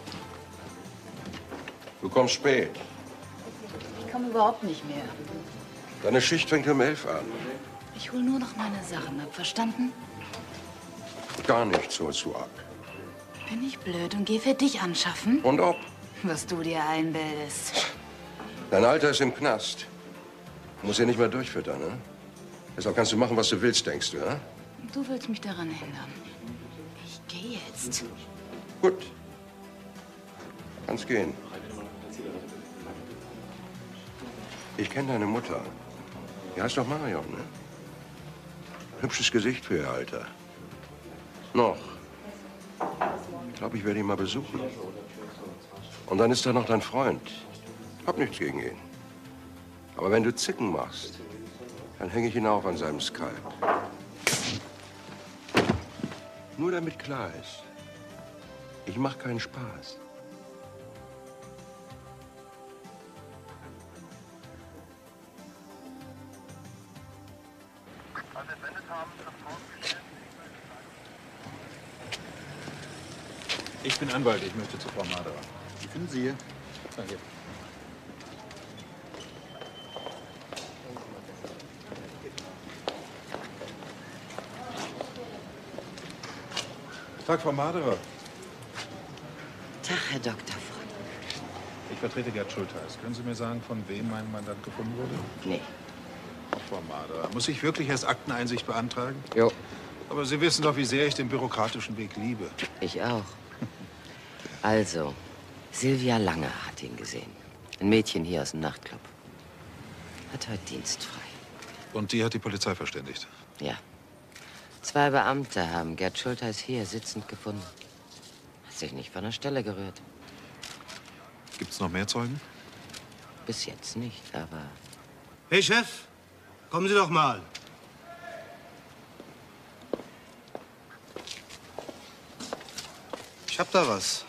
Du kommst spät. Ich komme überhaupt nicht mehr. Deine Schicht fängt um 11 an. Ich hol nur noch meine Sachen ab, verstanden? Gar nichts holst du ab. Bin ich blöd und geh für dich anschaffen? Und ob? Was du dir einbildest. Dein Alter ist im Knast. Du musst ja nicht mehr durchfüttern, ne? Deshalb kannst du machen, was du willst, denkst du, ja? Du willst mich daran hindern. Ich gehe jetzt. Gut. Kannst gehen. Ich kenne deine Mutter. Die heißt doch Marion, ne? Hübsches Gesicht für ihr Alter. Noch. Ich glaube, ich werde ihn mal besuchen. Und dann ist da noch dein Freund. Hab nichts gegen ihn. Aber wenn du Zicken machst, dann hänge ich ihn auf an seinem Skalp. Nur damit klar ist, ich mache keinen Spaß. Ich bin Anwalt, ich möchte zu Frau Maderer. Wie finden Sie hier? Danke. Tag, Frau Maderer. Tag, Herr Dr. Frank. Ich vertrete Gerd Schultheiß. Können Sie mir sagen, von wem mein Mandant gefunden wurde? Nee. Frau Maderer, muss ich wirklich erst Akteneinsicht beantragen? Jo. Aber Sie wissen doch, wie sehr ich den bürokratischen Weg liebe. Ich auch. Also, Silvia Lange hat ihn gesehen. Ein Mädchen hier aus dem Nachtclub. Hat heute dienstfrei. Und die hat die Polizei verständigt? Ja. 2 Beamte haben Gerd Schultheiß hier sitzend gefunden. Hat sich nicht von der Stelle gerührt. Gibt's noch mehr Zeugen? Bis jetzt nicht, aber... Hey, Chef, kommen Sie doch mal. hab da was.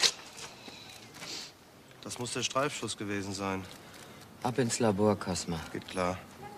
Das muss der Streifschuss gewesen sein. Ab ins Labor, Cosma. Geht klar.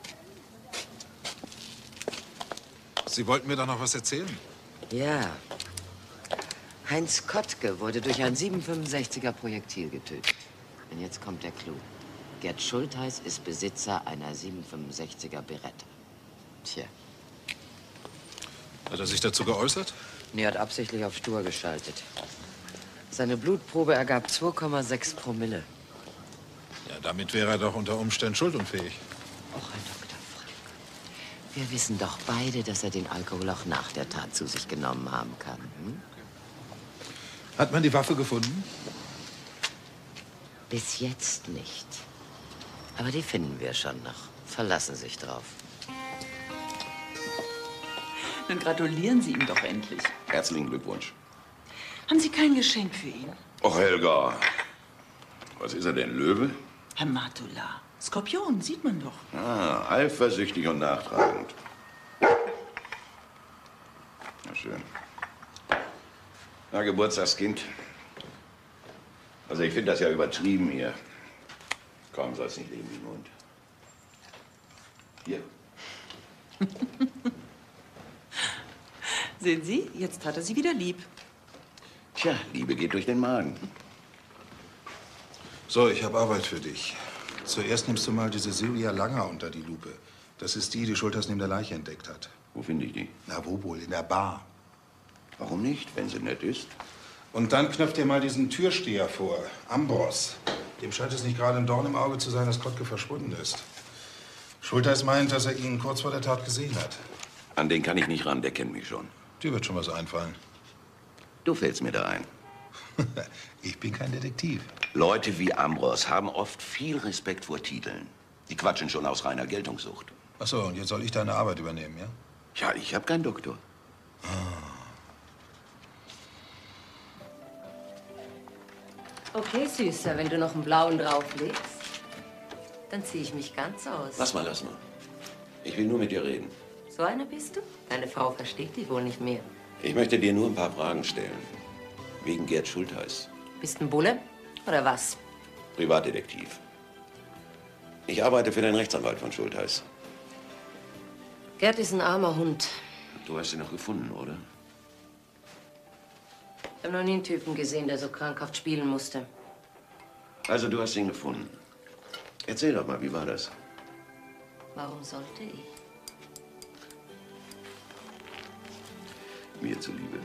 Sie wollten mir doch noch was erzählen? Ja. Heinz Kottke wurde durch ein 7,65er Projektil getötet. Und jetzt kommt der Clou. Gerd Schultheiß ist Besitzer einer 7,65er Beretta. Tja. Hat er sich dazu geäußert? Er hat absichtlich auf stur geschaltet. Seine Blutprobe ergab 2,6 Promille. Ja, damit wäre er doch unter Umständen schuldunfähig. Och, Herr Dr. Frank. Wir wissen doch beide, dass er den Alkohol auch nach der Tat zu sich genommen haben kann. Hm? Hat man die Waffe gefunden? Bis jetzt nicht. Aber die finden wir schon noch. Verlassen Sie sich drauf. Dann gratulieren Sie ihm doch endlich. Herzlichen Glückwunsch. Haben Sie kein Geschenk für ihn? Och, Helga. Was ist er denn, Löwe? Herr Matula. Skorpion, sieht man doch. Ah, eifersüchtig und nachtragend. Na schön. Na, Geburtstagskind. Also ich finde das ja übertrieben hier. Kaum soll es nicht leben wie ein Hund. Hier. Sehen Sie, jetzt hat er Sie wieder lieb. Tja, Liebe geht durch den Magen. So, ich habe Arbeit für dich. Zuerst nimmst du mal diese Silvia Langer unter die Lupe. Das ist die Schultheiß neben der Leiche entdeckt hat. Wo finde ich die? Na, wo wohl? In der Bar. Warum nicht, wenn sie nett ist? Und dann knöpft ihr mal diesen Türsteher vor, Ambros. Dem scheint es nicht gerade ein Dorn im Auge zu sein, dass Kottke verschwunden ist. Schultheiß meint, dass er ihn kurz vor der Tat gesehen hat. An den kann ich nicht ran, der kennt mich schon. Dir wird schon was einfallen. Du fällst mir da ein. Ich bin kein Detektiv. Leute wie Ambros haben oft viel Respekt vor Titeln. Die quatschen schon aus reiner Geltungssucht. Ach so, und jetzt soll ich deine Arbeit übernehmen, ja? Ja, ich habe keinen Doktor. Okay, Süßer, wenn du noch einen blauen drauflegst, dann ziehe ich mich ganz aus. Lass mal. Ich will nur mit dir reden. So eine bist du? Deine Frau versteht dich wohl nicht mehr. Ich möchte dir nur ein paar Fragen stellen. Wegen Gerd Schultheiß. Bist ein Bulle oder was? Privatdetektiv. Ich arbeite für den Rechtsanwalt von Schultheiß. Gerd ist ein armer Hund. Du hast ihn noch gefunden, oder? Ich habe noch nie einen Typen gesehen, der so krankhaft spielen musste. Also, du hast ihn gefunden. Erzähl doch mal, wie war das? Warum sollte ich? Mir zuliebe.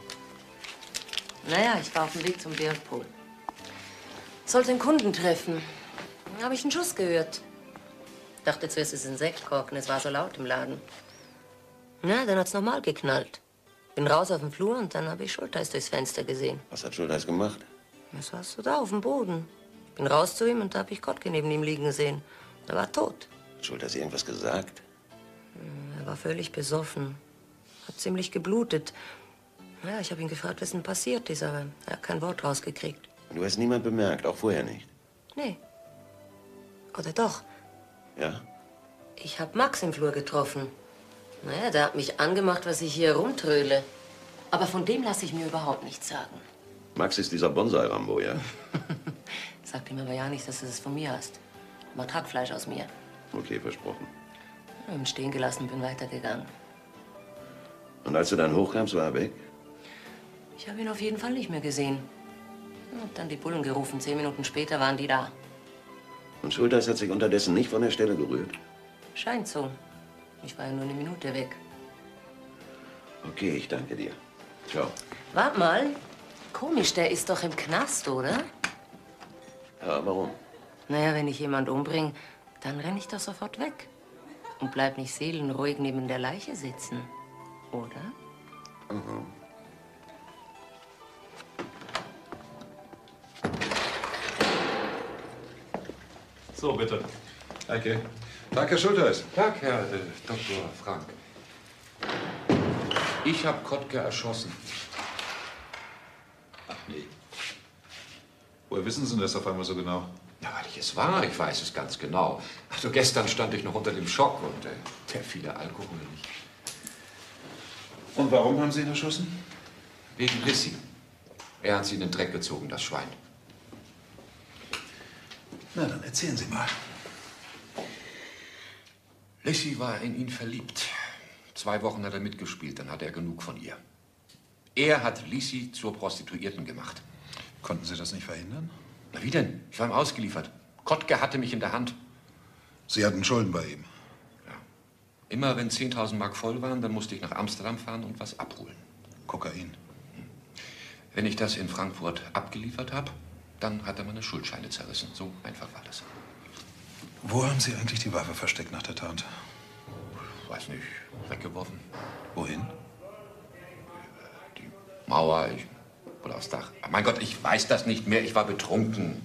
Naja, ich war auf dem Weg zum Whirlpool. Sollte einen Kunden treffen. Dann habe ich einen Schuss gehört. Dachte zuerst, es ist ein Sektkorken, es war so laut im Laden. Na, dann hat's nochmal geknallt. Bin raus auf den Flur und dann habe ich Schultheiß durchs Fenster gesehen. Was hat Schultheiß gemacht? Was warst du da auf dem Boden? Bin raus zu ihm und da habe ich Kottke neben ihm liegen gesehen. Er war tot. Hat Schultheiß irgendwas gesagt? Er war völlig besoffen. Hat ziemlich geblutet. Ja, ich habe ihn gefragt, was denn passiert ist, aber er hat kein Wort rausgekriegt. Du hast niemand bemerkt, auch vorher nicht. Nee. Oder doch? Ja? Ich habe Max im Flur getroffen. Naja, der hat mich angemacht, was ich hier rumtröle. Aber von dem lasse ich mir überhaupt nichts sagen. Max ist dieser Bonsai-Rambo, ja? Sag ihm aber ja nicht, dass du es von mir hast. Macht Hackfleisch aus mir. Okay, versprochen. Ich hab ihn stehen gelassen und bin weitergegangen. Und als du dann hochkamst, war er weg? Ich habe ihn auf jeden Fall nicht mehr gesehen. Hab dann die Bullen gerufen. 10 Minuten später waren die da. Und Schultheiß hat sich unterdessen nicht von der Stelle gerührt? Scheint so. Ich war ja nur eine Minute weg. Okay, ich danke dir. Ciao. Wart mal. Komisch, der ist doch im Knast, oder? Ja, warum? Naja, wenn ich jemand umbringe, dann renne ich doch sofort weg. Und bleib nicht seelenruhig neben der Leiche sitzen. Oder? Mhm. So, bitte. Danke. Tag, Herr Schultheiß. Tag, Herr Dr. Frank. Ich habe Kottke erschossen. Ach nee. Woher wissen Sie denn das auf einmal so genau? Ja, weil ich es war. Ich weiß es ganz genau. Also gestern stand ich noch unter dem Schock und der viele Alkohol nicht. Und warum haben Sie ihn erschossen? Wegen Lissy. Er hat sie in den Dreck gezogen, das Schwein. Na, dann erzählen Sie mal. Lissy war in ihn verliebt. 2 Wochen hat er mitgespielt, dann hatte er genug von ihr. Er hat Lissy zur Prostituierten gemacht. Konnten Sie das nicht verhindern? Na wie denn? Ich war ihm ausgeliefert. Kottke hatte mich in der Hand. Sie hatten Schulden bei ihm? Ja. Immer wenn 10.000 Mark voll waren, dann musste ich nach Amsterdam fahren und was abholen. Kokain? Wenn ich das in Frankfurt abgeliefert habe, dann hat er meine Schuldscheine zerrissen. So einfach war das. Wo haben Sie eigentlich die Waffe versteckt nach der Tat? Weiß nicht, weggeworfen. Wohin? Die Mauer oder aufs Dach. Mein Gott, ich weiß das nicht mehr. Ich war betrunken.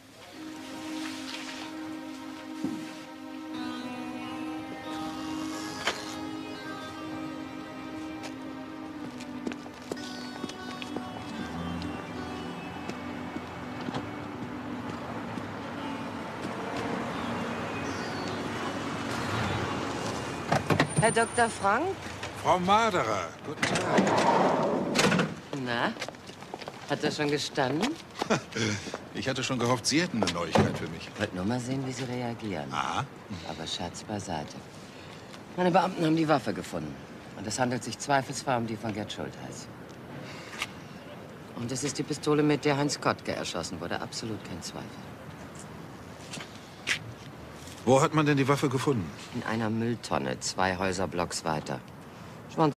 Herr Dr. Frank? Frau Marderer, guten Tag. Na, hat er schon gestanden? Ich hatte schon gehofft, Sie hätten eine Neuigkeit für mich. Wollte nur mal sehen, wie Sie reagieren. Aha. Aber Scherz beiseite. Meine Beamten haben die Waffe gefunden. Und es handelt sich zweifelsfrei um die von Gerd Schultheiß. Und es ist die Pistole, mit der Heinz Kottke erschossen wurde. Absolut kein Zweifel. Wo hat man denn die Waffe gefunden? In einer Mülltonne, 2 Häuserblocks weiter. Schwanz.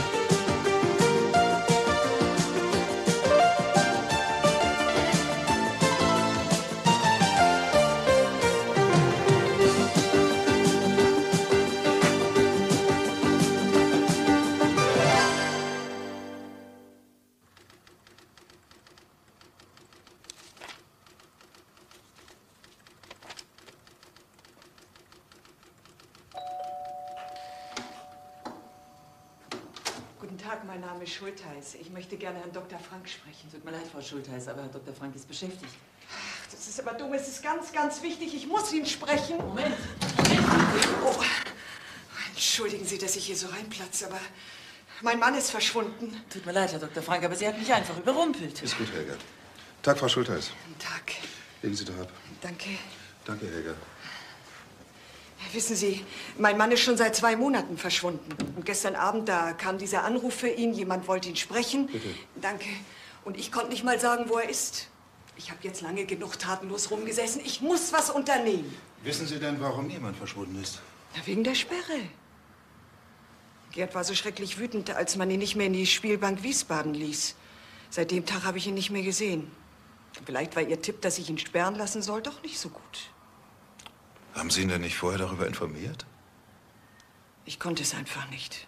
Guten Tag, mein Name ist Schultheiß. Ich möchte gerne Herrn Dr. Frank sprechen. Tut mir leid, Frau Schultheiß, aber Herr Dr. Frank ist beschäftigt. Ach, das ist aber dumm. Es ist ganz, ganz wichtig. Ich muss ihn sprechen. Moment. Oh. Entschuldigen Sie, dass ich hier so reinplatze, aber mein Mann ist verschwunden. Tut mir leid, Herr Dr. Frank, aber Sie hat mich einfach überrumpelt. Ist gut, Helga. Tag, Frau Schultheiß. Guten Tag. Legen Sie doch ab. Danke. Danke, Helga. Wissen Sie, mein Mann ist schon seit 2 Monaten verschwunden. Und gestern Abend, da kam dieser Anruf für ihn. Jemand wollte ihn sprechen. Bitte. Danke. Und ich konnte nicht mal sagen, wo er ist. Ich habe jetzt lange genug tatenlos rumgesessen. Ich muss was unternehmen. Wissen Sie denn, warum jemand verschwunden ist? Na, wegen der Sperre. Gerd war so schrecklich wütend, als man ihn nicht mehr in die Spielbank Wiesbaden ließ. Seit dem Tag habe ich ihn nicht mehr gesehen. Vielleicht war Ihr Tipp, dass ich ihn sperren lassen soll, doch nicht so gut. Haben Sie ihn denn nicht vorher darüber informiert? Ich konnte es einfach nicht.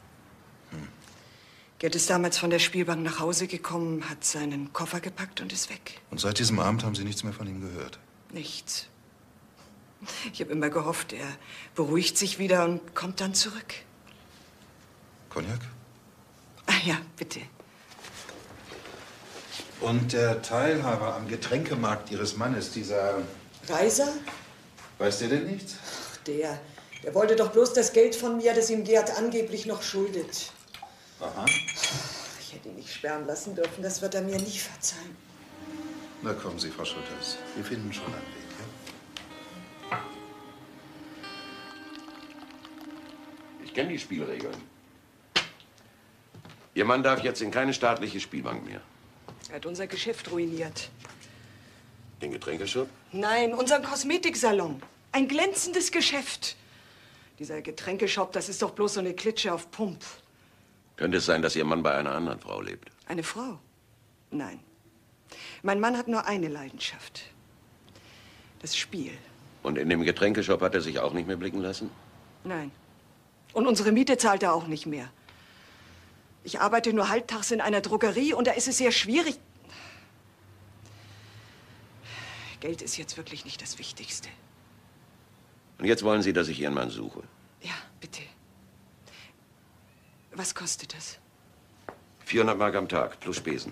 Gerd ist damals von der Spielbank nach Hause gekommen, hat seinen Koffer gepackt und ist weg. Und seit diesem Abend haben Sie nichts mehr von ihm gehört? Nichts. Ich habe immer gehofft, er beruhigt sich wieder und kommt dann zurück. Cognac? Ah ja, bitte. Und der Teilhaber am Getränkemarkt Ihres Mannes, dieser... Reiser? Weiß der denn nichts? Ach, der wollte doch bloß das Geld von mir, das ihm Gerd angeblich noch schuldet. Aha. Ich hätte ihn nicht sperren lassen dürfen, das wird er mir nie verzeihen. Na kommen Sie, Frau Schultheiß. Wir finden schon einen Weg, ja? Ich kenne die Spielregeln. Ihr Mann darf jetzt in keine staatliche Spielbank mehr. Er hat unser Geschäft ruiniert. Den Getränkeshop? Nein, unseren Kosmetiksalon. Ein glänzendes Geschäft. Dieser Getränkeshop, das ist doch bloß so eine Klitsche auf Pump. Könnte es sein, dass Ihr Mann bei einer anderen Frau lebt? Eine Frau? Nein. Mein Mann hat nur eine Leidenschaft. Das Spiel. Und in dem Getränkeshop hat er sich auch nicht mehr blicken lassen? Nein. Und unsere Miete zahlt er auch nicht mehr. Ich arbeite nur halbtags in einer Drogerie und da ist es sehr schwierig. Geld ist jetzt wirklich nicht das Wichtigste. Und jetzt wollen Sie, dass ich Ihren Mann suche? Ja, bitte. Was kostet das? 400 Mark am Tag, plus Spesen.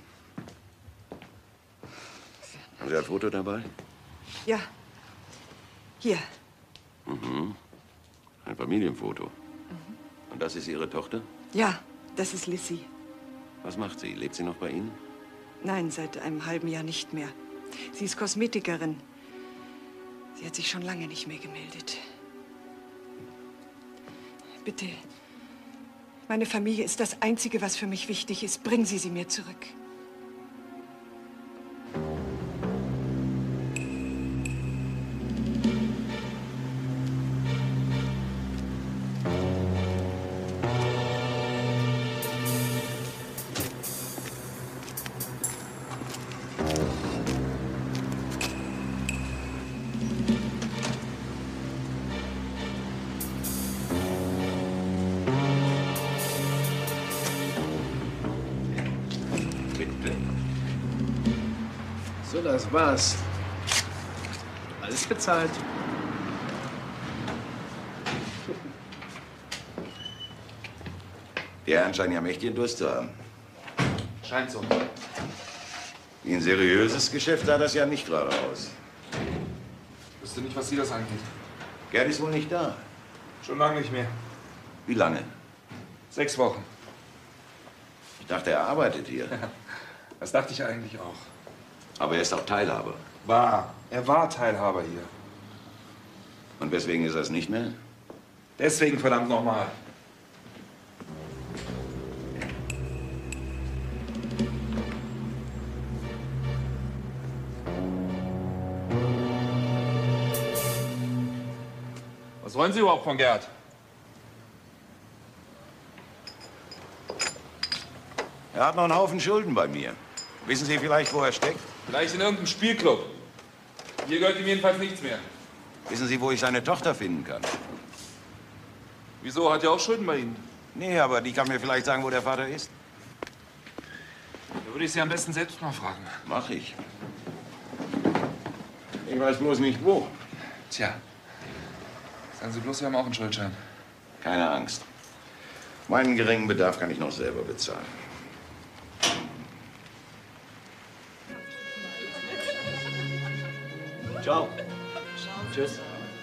Haben Sie ein Foto dabei? Ja. Hier. Mhm. Ein Familienfoto. Und das ist Ihre Tochter? Ja, das ist Lissy. Was macht sie? Lebt sie noch bei Ihnen? Nein, seit einem halben Jahr nicht mehr. Sie ist Kosmetikerin. Sie hat sich schon lange nicht mehr gemeldet. Bitte, meine Familie ist das Einzige, was für mich wichtig ist. Bringen Sie sie mir zurück. So, das war's. Alles bezahlt. Die Herren scheinen ja mächtigen Durst zu haben. Scheint so. Wie ein seriöses Geschäft sah das ja nicht gerade aus. Ich wüsste nicht, was Sie das angeht. Gerd ist wohl nicht da. Schon lange nicht mehr. Wie lange? 6 Wochen. Ich dachte, er arbeitet hier. Das dachte ich eigentlich auch. Aber er ist auch Teilhaber. Er war Teilhaber hier. Und weswegen ist er es nicht mehr? Deswegen, verdammt nochmal. Was wollen Sie überhaupt von Gerd? Er hat noch einen Haufen Schulden bei mir. Wissen Sie vielleicht, wo er steckt? Vielleicht in irgendeinem Spielclub. Hier gehört ihm jedenfalls nichts mehr. Wissen Sie, wo ich seine Tochter finden kann? Wieso? Hat er auch Schulden bei Ihnen? Nee, aber die kann mir vielleicht sagen, wo der Vater ist. Da würde ich Sie am besten selbst mal fragen. Mach ich. Ich weiß bloß nicht, wo. Tja. Sagen Sie bloß, Sie haben auch einen Schuldschein. Keine Angst. Meinen geringen Bedarf kann ich noch selber bezahlen. Ciao. Tschüss.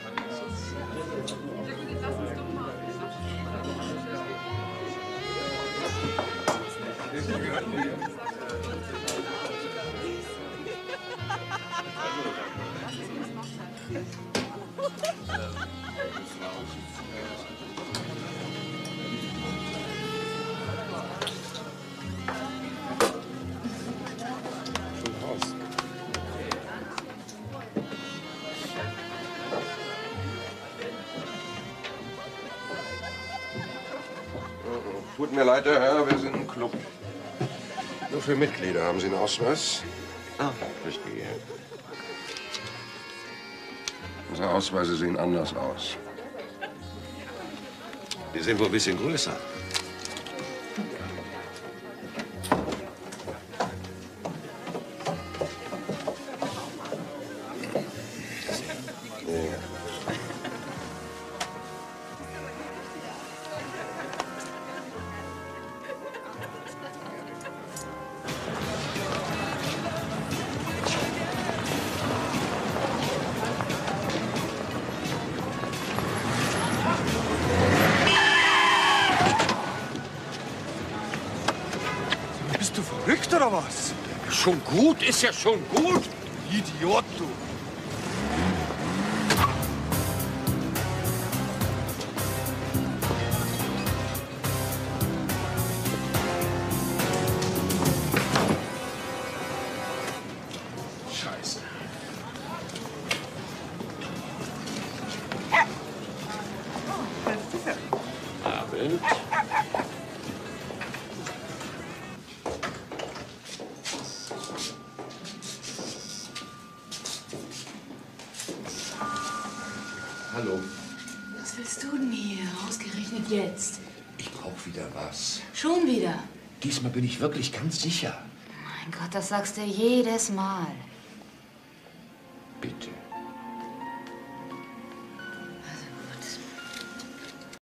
Tut mir leid, Herr Herr, wir sind ein Club. Nur für Mitglieder. Haben Sie einen Ausweis? Ah, verstehe. Unsere Ausweise sehen anders aus. Die sind wohl ein bisschen größer. Bist du verrückt oder was? Schon gut, ist ja schon gut. Idiot, du. Scheiße. Abend. Hallo. Was willst du denn hier? Ausgerechnet jetzt. Ich brauche wieder was. Schon wieder? Diesmal bin ich wirklich ganz sicher. Mein Gott, das sagst du jedes Mal. Bitte.